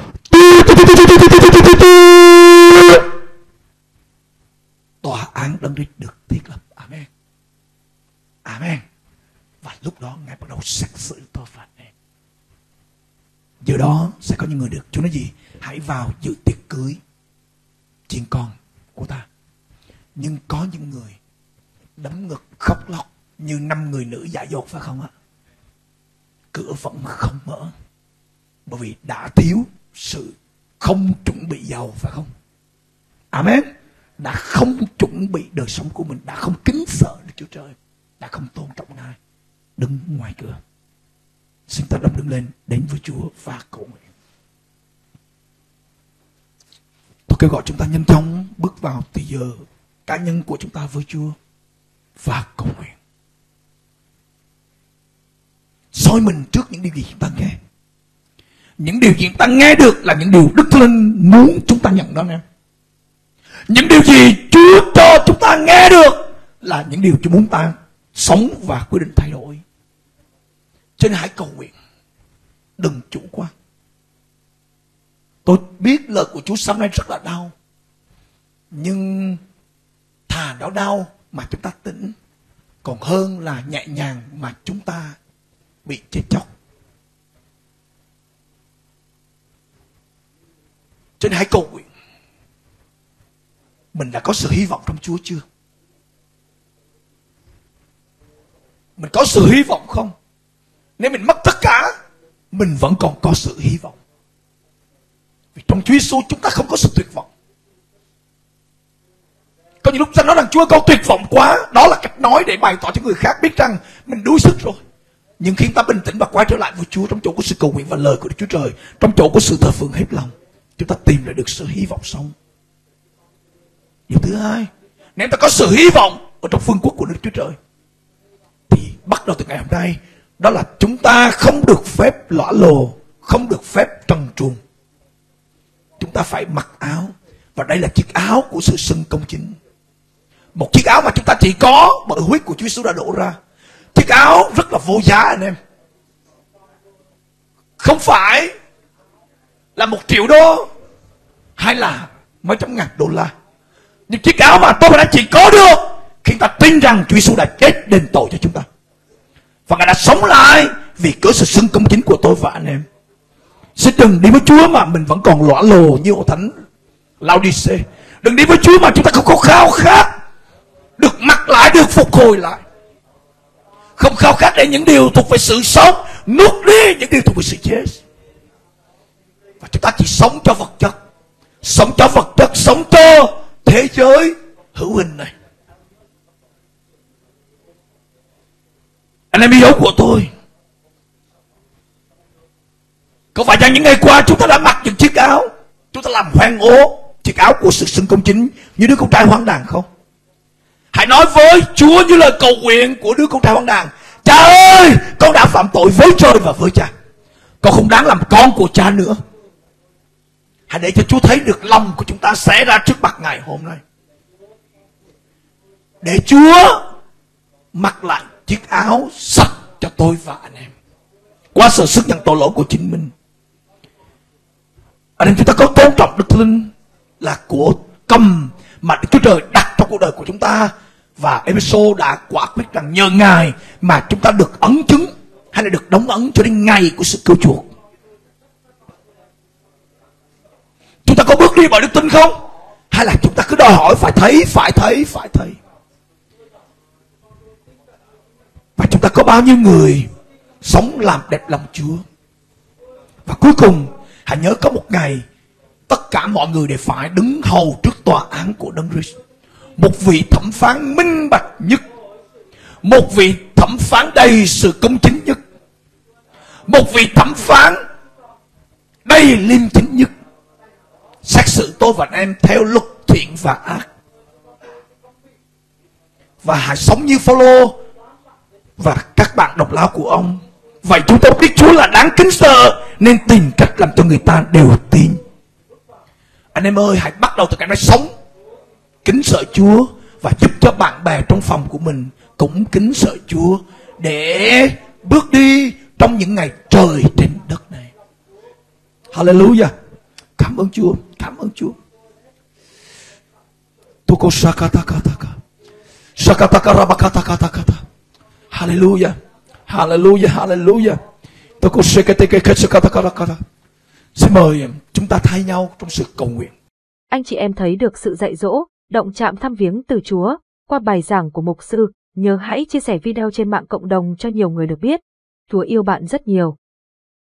tòa án đấng Christ được thiết lập. Amen. Amen. Và lúc đó Ngài bắt đầu xét xử tôi và anh em. Giờ đó sẽ có những người được Chúa nói gì? Hãy vào dự tiệc cưới chiên con của ta. Nhưng có những người đấm ngực khóc lóc như 5 người nữ dại dột, phải không ạ? Cửa vẫn không mở, bởi vì đã thiếu sự không chuẩn bị giàu, phải không? Amen. Đã không chuẩn bị đời sống của mình, đã không kính sợ Đức Chúa Trời, đã không tôn trọng Ngài, đứng ngoài cửa. Xin ta đồng đứng lên đến với Chúa và cầu nguyện. Tôi kêu gọi chúng ta nhanh chóng bước vào từ giờ cá nhân của chúng ta với Chúa và cầu nguyện. Soi mình trước những điều gì chúng ta nghe. Những điều gì chúng ta nghe được là những điều Đức Thánh Linh muốn chúng ta nhận đó anh em. Những điều gì Chúa cho chúng ta ta nghe được là những điều Chúa muốn ta sống và quyết định thay đổi. Cho nên hãy cầu nguyện, đừng chủ quan. Tôi biết lời của Chúa sáng nay rất là đau, nhưng thà nó đau mà chúng ta tỉnh, còn hơn là nhẹ nhàng mà chúng ta bị chết chóc. Cho nên hãy cầu nguyện. Mình đã có sự hy vọng trong Chúa chưa? Mình có sự hy vọng không? Nếu mình mất tất cả, mình vẫn còn có sự hy vọng. Vì trong Chúa Giêsu chúng ta không có sự tuyệt vọng. Có những lúc ta nói rằng Chúa con tuyệt vọng quá, đó là cách nói để bày tỏ cho người khác biết rằng mình đuối sức rồi. Nhưng khi ta bình tĩnh và quay trở lại với Chúa, trong chỗ của sự cầu nguyện và lời của Đức Chúa Trời, trong chỗ của sự thờ phượng hết lòng, chúng ta tìm lại được sự hy vọng sống. Điều thứ hai, nếu ta có sự hy vọng ở trong vương quốc của Đức Chúa Trời, thì bắt đầu từ ngày hôm nay, đó là chúng ta không được phép lõa lồ, không được phép trần truồng. Chúng ta phải mặc áo, và đây là chiếc áo của sự xưng công chính. Một chiếc áo mà chúng ta chỉ có bởi huyết của Chúa Giêsu đã đổ ra. Chiếc áo rất là vô giá anh em. Không phải là $1 triệu hay là mấy trăm ngàn $. Nhưng chiếc áo mà tôi và anh chỉ có được khi ta tin rằng Chúa Giêsu đã chết đền tội cho chúng ta, và Ngài đã sống lại vì cớ sự xưng công chính của tôi và anh em. Xin đừng đi với Chúa mà mình vẫn còn lõa lồ như hội thánh Laodice. Đừng đi với Chúa mà chúng ta không có khao khát được mặc lại, được phục hồi lại. Không khao khát để những điều thuộc về sự sống nuốt đi những điều thuộc về sự chết. Và chúng ta chỉ sống cho vật chất, sống cho vật chất, sống cho thế giới hữu hình này. Anh em yêu dấu của tôi, có phải rằng những ngày qua chúng ta đã mặc những chiếc áo, chúng ta làm hoang ố chiếc áo của sự xưng công chính như đứa con trai hoang đàn không? Hãy nói với Chúa như lời cầu nguyện của đứa con trai hoang đàn: Cha ơi, con đã phạm tội với trời và với cha, con không đáng làm con của cha nữa. Hãy để cho Chúa thấy được lòng của chúng ta xé ra trước mặt Ngài hôm nay, để Chúa mặc lại chiếc áo sạch cho tôi và anh em qua sự sức nhận tội lỗi của chính mình. Anh em, chúng ta có tôn trọng Đức Linh là của cầm mà Đức Chúa Trời đặt trong cuộc đời của chúng ta, và Ê-phê-sô đã quả quyết rằng nhờ Ngài mà chúng ta được ấn chứng hay là được đóng ấn cho đến ngày của sự cứu chuộc. Chúng ta có bước đi bởi đức tin không? Hay là chúng ta cứ đòi hỏi phải thấy. Và chúng ta có bao nhiêu người sống làm đẹp lòng Chúa? Và cuối cùng, hãy nhớ có một ngày tất cả mọi người đều phải đứng hầu trước tòa án của Đấng Christ. Một vị thẩm phán minh bạch nhất, một vị thẩm phán đầy sự công chính nhất, một vị thẩm phán đầy liêm chính nhất, xét xử tôi và anh em theo luật thiện và ác. Và hãy sống như Phao-lô và các bạn độc lão của ông. Vậy chúng ta biết Chúa là đáng kính sợ, nên tìm cách làm cho người ta đều tin. Anh em ơi, hãy bắt đầu từ ngày nay sống kính sợ Chúa, và giúp cho bạn bè trong phòng của mình cũng kính sợ Chúa, để bước đi trong những ngày trời trên đất này. Hallelujah. Cảm ơn Chúa, cảm ơn Chúa. Tuko shakatakataka, shakatakarabacatakata. Hallelujah, hallelujah, hallelujah. Tuko shakatakata. Xin mời chúng ta thay nhau trong sự cầu nguyện. Anh chị em thấy được sự dạy dỗ, động chạm thăm viếng từ Chúa qua bài giảng của mục sư, nhớ hãy chia sẻ video trên mạng cộng đồng cho nhiều người được biết. Chúa yêu bạn rất nhiều.